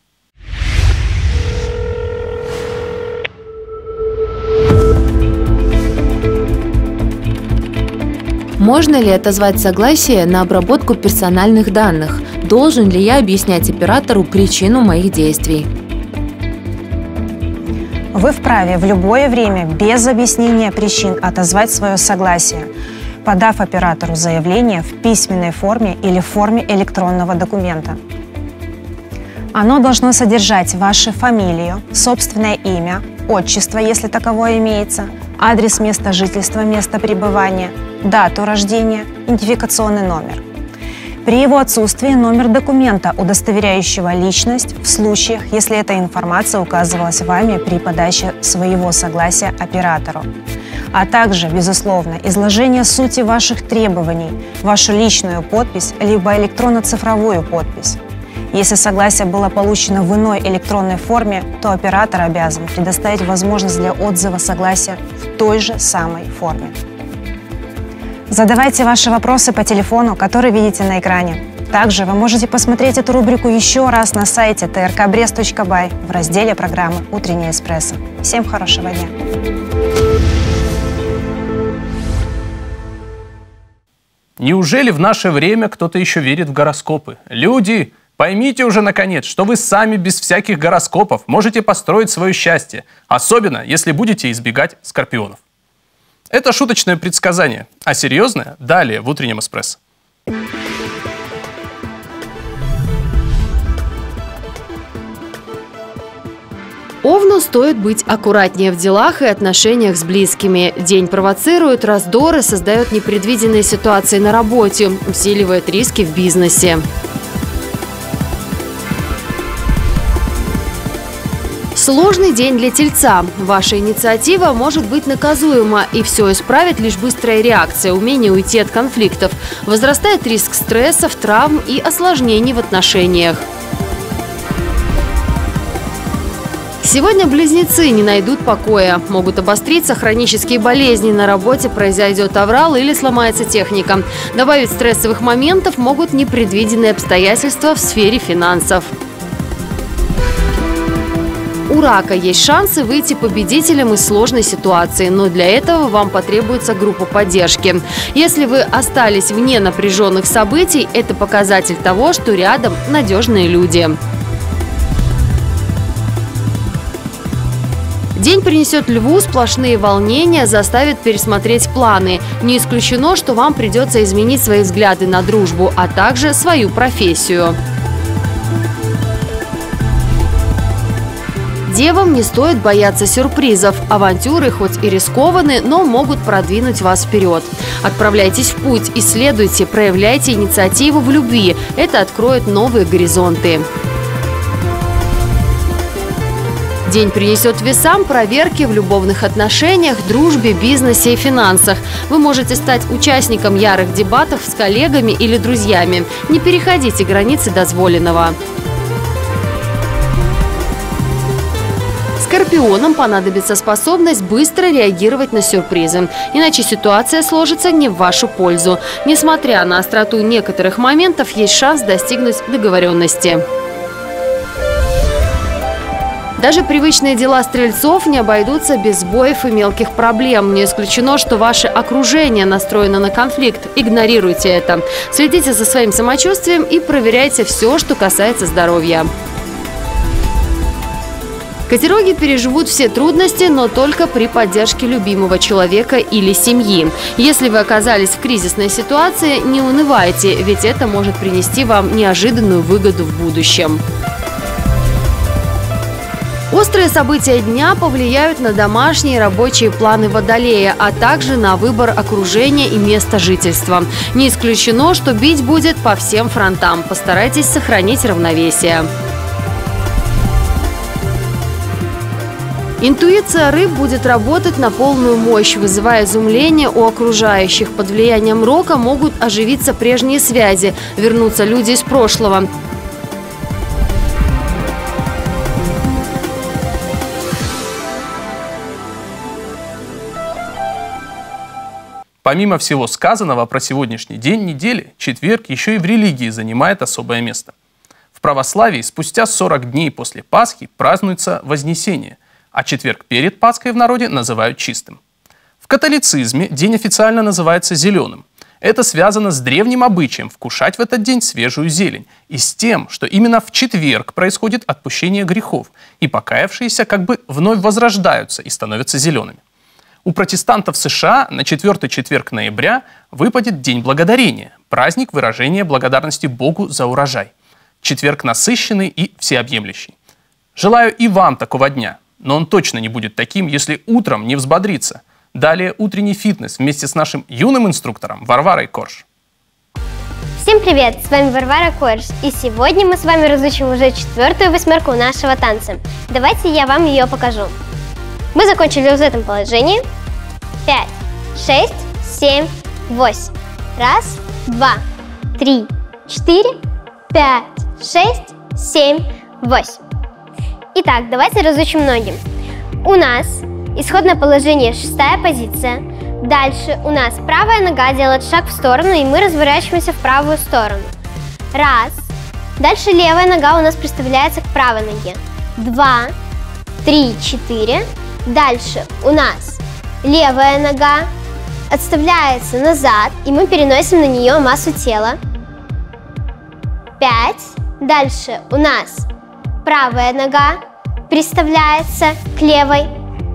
Можно ли отозвать согласие на обработку персональных данных? Должен ли я объяснять оператору причину моих действий? Вы вправе в любое время без объяснения причин отозвать свое согласие, подав оператору заявление в письменной форме или в форме электронного документа. Оно должно содержать вашу фамилию, собственное имя, отчество, если таковое имеется, адрес места жительства, место пребывания, дату рождения, идентификационный номер. При его отсутствии номер документа, удостоверяющего личность в случаях, если эта информация указывалась вами при подаче своего согласия оператору. А также, безусловно, изложение сути ваших требований, вашу личную подпись, либо электронно-цифровую подпись. Если согласие было получено в иной электронной форме, то оператор обязан предоставить возможность для отзыва согласия в той же самой форме. Задавайте ваши вопросы по телефону, который видите на экране. Также вы можете посмотреть эту рубрику еще раз на сайте тэ эр ка брест точка бай в разделе программы «Утренний эспрессо». Всем хорошего дня! Неужели в наше время кто-то еще верит в гороскопы? Люди, поймите уже наконец, что вы сами без всяких гороскопов можете построить свое счастье, особенно если будете избегать скорпионов. Это шуточное предсказание, а серьезное далее в утреннем эспрессо. Овну стоит быть аккуратнее в делах и отношениях с близкими. День провоцирует раздоры, создает непредвиденные ситуации на работе, усиливает риски в бизнесе. Сложный день для Тельца. Ваша инициатива может быть наказуема, и все исправит лишь быстрая реакция, умение уйти от конфликтов. Возрастает риск стрессов, травм и осложнений в отношениях. Сегодня близнецы не найдут покоя. Могут обостриться хронические болезни, на работе произойдет аврал или сломается техника. Добавить стрессовых моментов могут непредвиденные обстоятельства в сфере финансов. У рака есть шансы выйти победителем из сложной ситуации, но для этого вам потребуется группа поддержки. Если вы остались вне напряженных событий, это показатель того, что рядом надежные люди. День принесет Льву сплошные волнения, заставит пересмотреть планы. Не исключено, что вам придется изменить свои взгляды на дружбу, а также свою профессию. Девам не стоит бояться сюрпризов. Авантюры хоть и рискованы, но могут продвинуть вас вперед. Отправляйтесь в путь, исследуйте, проявляйте инициативу в любви. Это откроет новые горизонты. День принесет весам проверки в любовных отношениях, дружбе, бизнесе и финансах. Вы можете стать участником ярых дебатов с коллегами или друзьями. Не переходите границы дозволенного. Скорпионам понадобится способность быстро реагировать на сюрпризы, иначе ситуация сложится не в вашу пользу. Несмотря на остроту некоторых моментов, есть шанс достигнуть договоренности. Даже привычные дела стрельцов не обойдутся без сбоев и мелких проблем. Не исключено, что ваше окружение настроено на конфликт. Игнорируйте это. Следите за своим самочувствием и проверяйте все, что касается здоровья. Козероги переживут все трудности, но только при поддержке любимого человека или семьи. Если вы оказались в кризисной ситуации, не унывайте, ведь это может принести вам неожиданную выгоду в будущем. Острые события дня повлияют на домашние и рабочие планы Водолея, а также на выбор окружения и места жительства. Не исключено, что бить будет по всем фронтам. Постарайтесь сохранить равновесие. Интуиция рыб будет работать на полную мощь, вызывая изумление у окружающих. Под влиянием рока могут оживиться прежние связи, вернуться люди из прошлого. Помимо всего сказанного про сегодняшний день недели, четверг еще и в религии занимает особое место. В православии спустя сорок дней после Пасхи празднуется Вознесение, а четверг перед Пасхой в народе называют чистым. В католицизме день официально называется зеленым. Это связано с древним обычаем вкушать в этот день свежую зелень и с тем, что именно в четверг происходит отпущение грехов, и покаявшиеся как бы вновь возрождаются и становятся зелеными. У протестантов США на четвертый четверг ноября выпадет День Благодарения, праздник выражения благодарности Богу за урожай. Четверг насыщенный и всеобъемлющий. Желаю и вам такого дня, но он точно не будет таким, если утром не взбодриться. Далее утренний фитнес вместе с нашим юным инструктором Варварой Корж. Всем привет! С вами Варвара Корж, и сегодня мы с вами разучим уже четвертую восьмерку нашего танца. Давайте я вам ее покажу. Мы закончили в этом положении. Пять, шесть, семь, восемь. Раз, два, три, четыре, пять, шесть, семь, восемь. Итак, давайте разучим ноги. У нас исходное положение шестая позиция. Дальше у нас правая нога делает шаг в сторону, и мы разворачиваемся в правую сторону. Раз. Дальше левая нога у нас приставляется к правой ноге. Два, три, четыре. Дальше у нас левая нога отставляется назад, и мы переносим на нее массу тела. Пять. Дальше у нас правая нога приставляется к левой.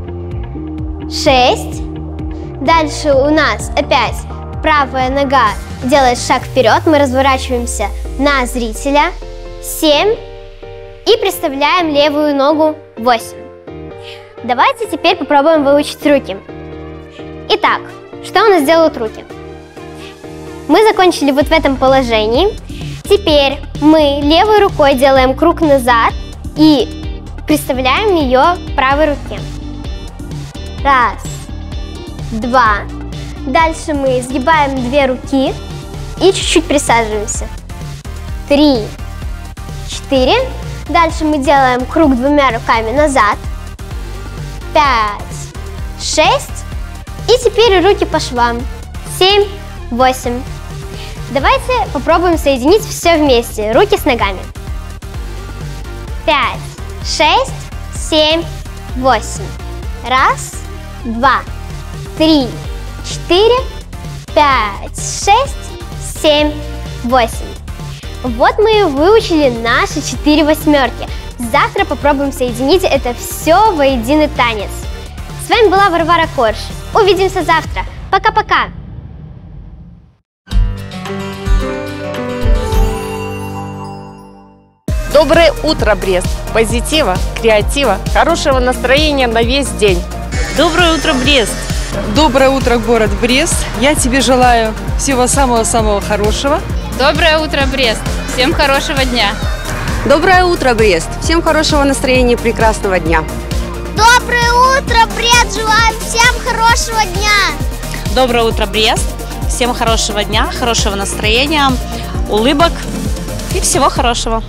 Шесть. Дальше у нас опять правая нога делает шаг вперед, мы разворачиваемся на зрителя. Семь. И приставляем левую ногу. Восемь. Давайте теперь попробуем выучить руки. Итак, что у нас делают руки? Мы закончили вот в этом положении. Теперь мы левой рукой делаем круг назад и приставляем ее к правой руке. Раз, два. Дальше мы сгибаем две руки и чуть-чуть присаживаемся. Три, четыре. Дальше мы делаем круг двумя руками назад. Пять, шесть. И теперь руки по швам. Семь, восемь. Давайте попробуем соединить все вместе. Руки с ногами. Пять, шесть, семь, восемь. Раз, два, три, четыре, пять, шесть, семь, восемь. Вот мы и выучили наши четыре восьмерки. Завтра попробуем соединить это все во единый танец. С вами была Варвара Корж. Увидимся завтра. Пока-пока! Доброе утро, Брест! Позитива, креатива, хорошего настроения на весь день. Доброе утро, Брест! Доброе утро, город Брест! Я тебе желаю всего самого-самого хорошего. Доброе утро, Брест! Всем хорошего дня! Доброе утро, Брест! Всем хорошего настроения и прекрасного дня! Доброе утро, Брест! Желаем всем хорошего дня! Доброе утро, Брест! Всем хорошего дня, хорошего настроения, улыбок и всего хорошего!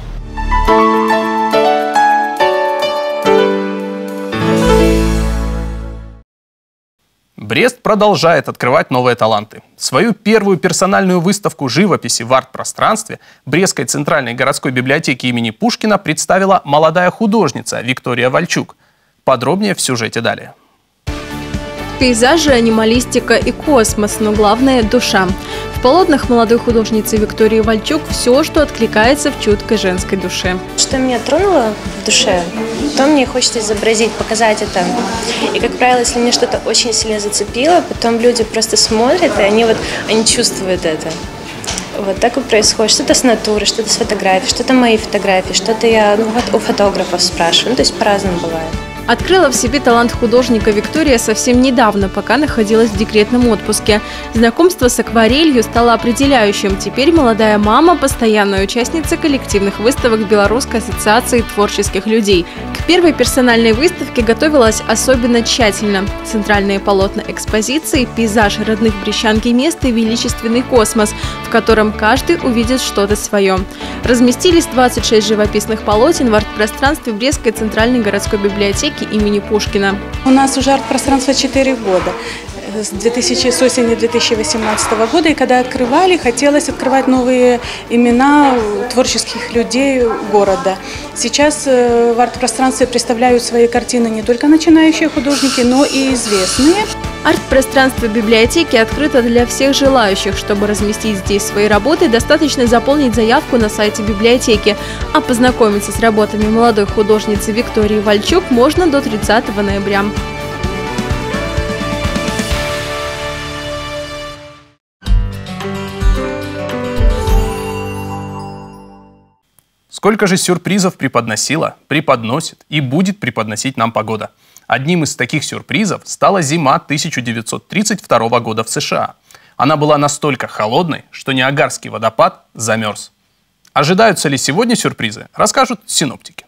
Брест продолжает открывать новые таланты. Свою первую персональную выставку живописи в арт-пространстве Брестской центральной городской библиотеки имени Пушкина представила молодая художница Виктория Вальчук. Подробнее в сюжете далее. Пейзажи, анималистика и космос, но главное – душа. В полотнах молодой художницы Виктории Вальчук все, что откликается в чуткой женской душе. Что меня тронуло в душе, то мне хочется изобразить, показать это. И, как правило, если мне что-то очень сильно зацепило, потом люди просто смотрят, и они, вот, они чувствуют это. Вот так и происходит. Что-то с натуры, что-то с фотографий, что-то мои фотографии, что-то я ну, вот у фотографов спрашиваю. Ну, то есть по-разному бывает. Открыла в себе талант художника Виктория совсем недавно, пока находилась в декретном отпуске. Знакомство с акварелью стало определяющим. Теперь молодая мама – постоянная участница коллективных выставок Белорусской ассоциации творческих людей. К первой персональной выставке готовилась особенно тщательно. Центральные полотна экспозиции – пейзаж родных Брещанки мест и величественный космос, в котором каждый увидит что-то свое. Разместились двадцать шесть живописных полотен в арт-пространстве Брестской центральной городской библиотеки имени Пушкина. У нас уже арт-пространство четыре года. С, две тысячи, с осени две тысячи восемнадцатого года. И когда открывали, хотелось открывать новые имена творческих людей города. Сейчас в арт-пространстве представляют свои картины не только начинающие художники, но и известные. Арт-пространство библиотеки открыто для всех желающих. Чтобы разместить здесь свои работы, достаточно заполнить заявку на сайте библиотеки. А познакомиться с работами молодой художницы Виктории Вальчук можно до тридцатого ноября. Сколько же сюрпризов преподносила, преподносит и будет преподносить нам погода. Одним из таких сюрпризов стала зима тысяча девятьсот тридцать второго года в США. Она была настолько холодной, что Ниагарский водопад замерз. Ожидаются ли сегодня сюрпризы, расскажут синоптики.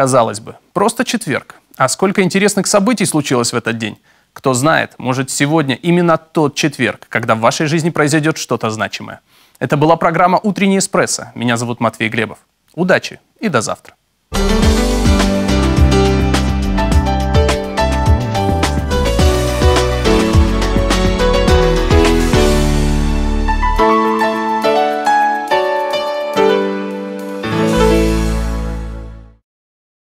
Казалось бы, просто четверг. А сколько интересных событий случилось в этот день? Кто знает, может, сегодня именно тот четверг, когда в вашей жизни произойдет что-то значимое. Это была программа «Утренний эспрессо». Меня зовут Матвей Глебов. Удачи и до завтра.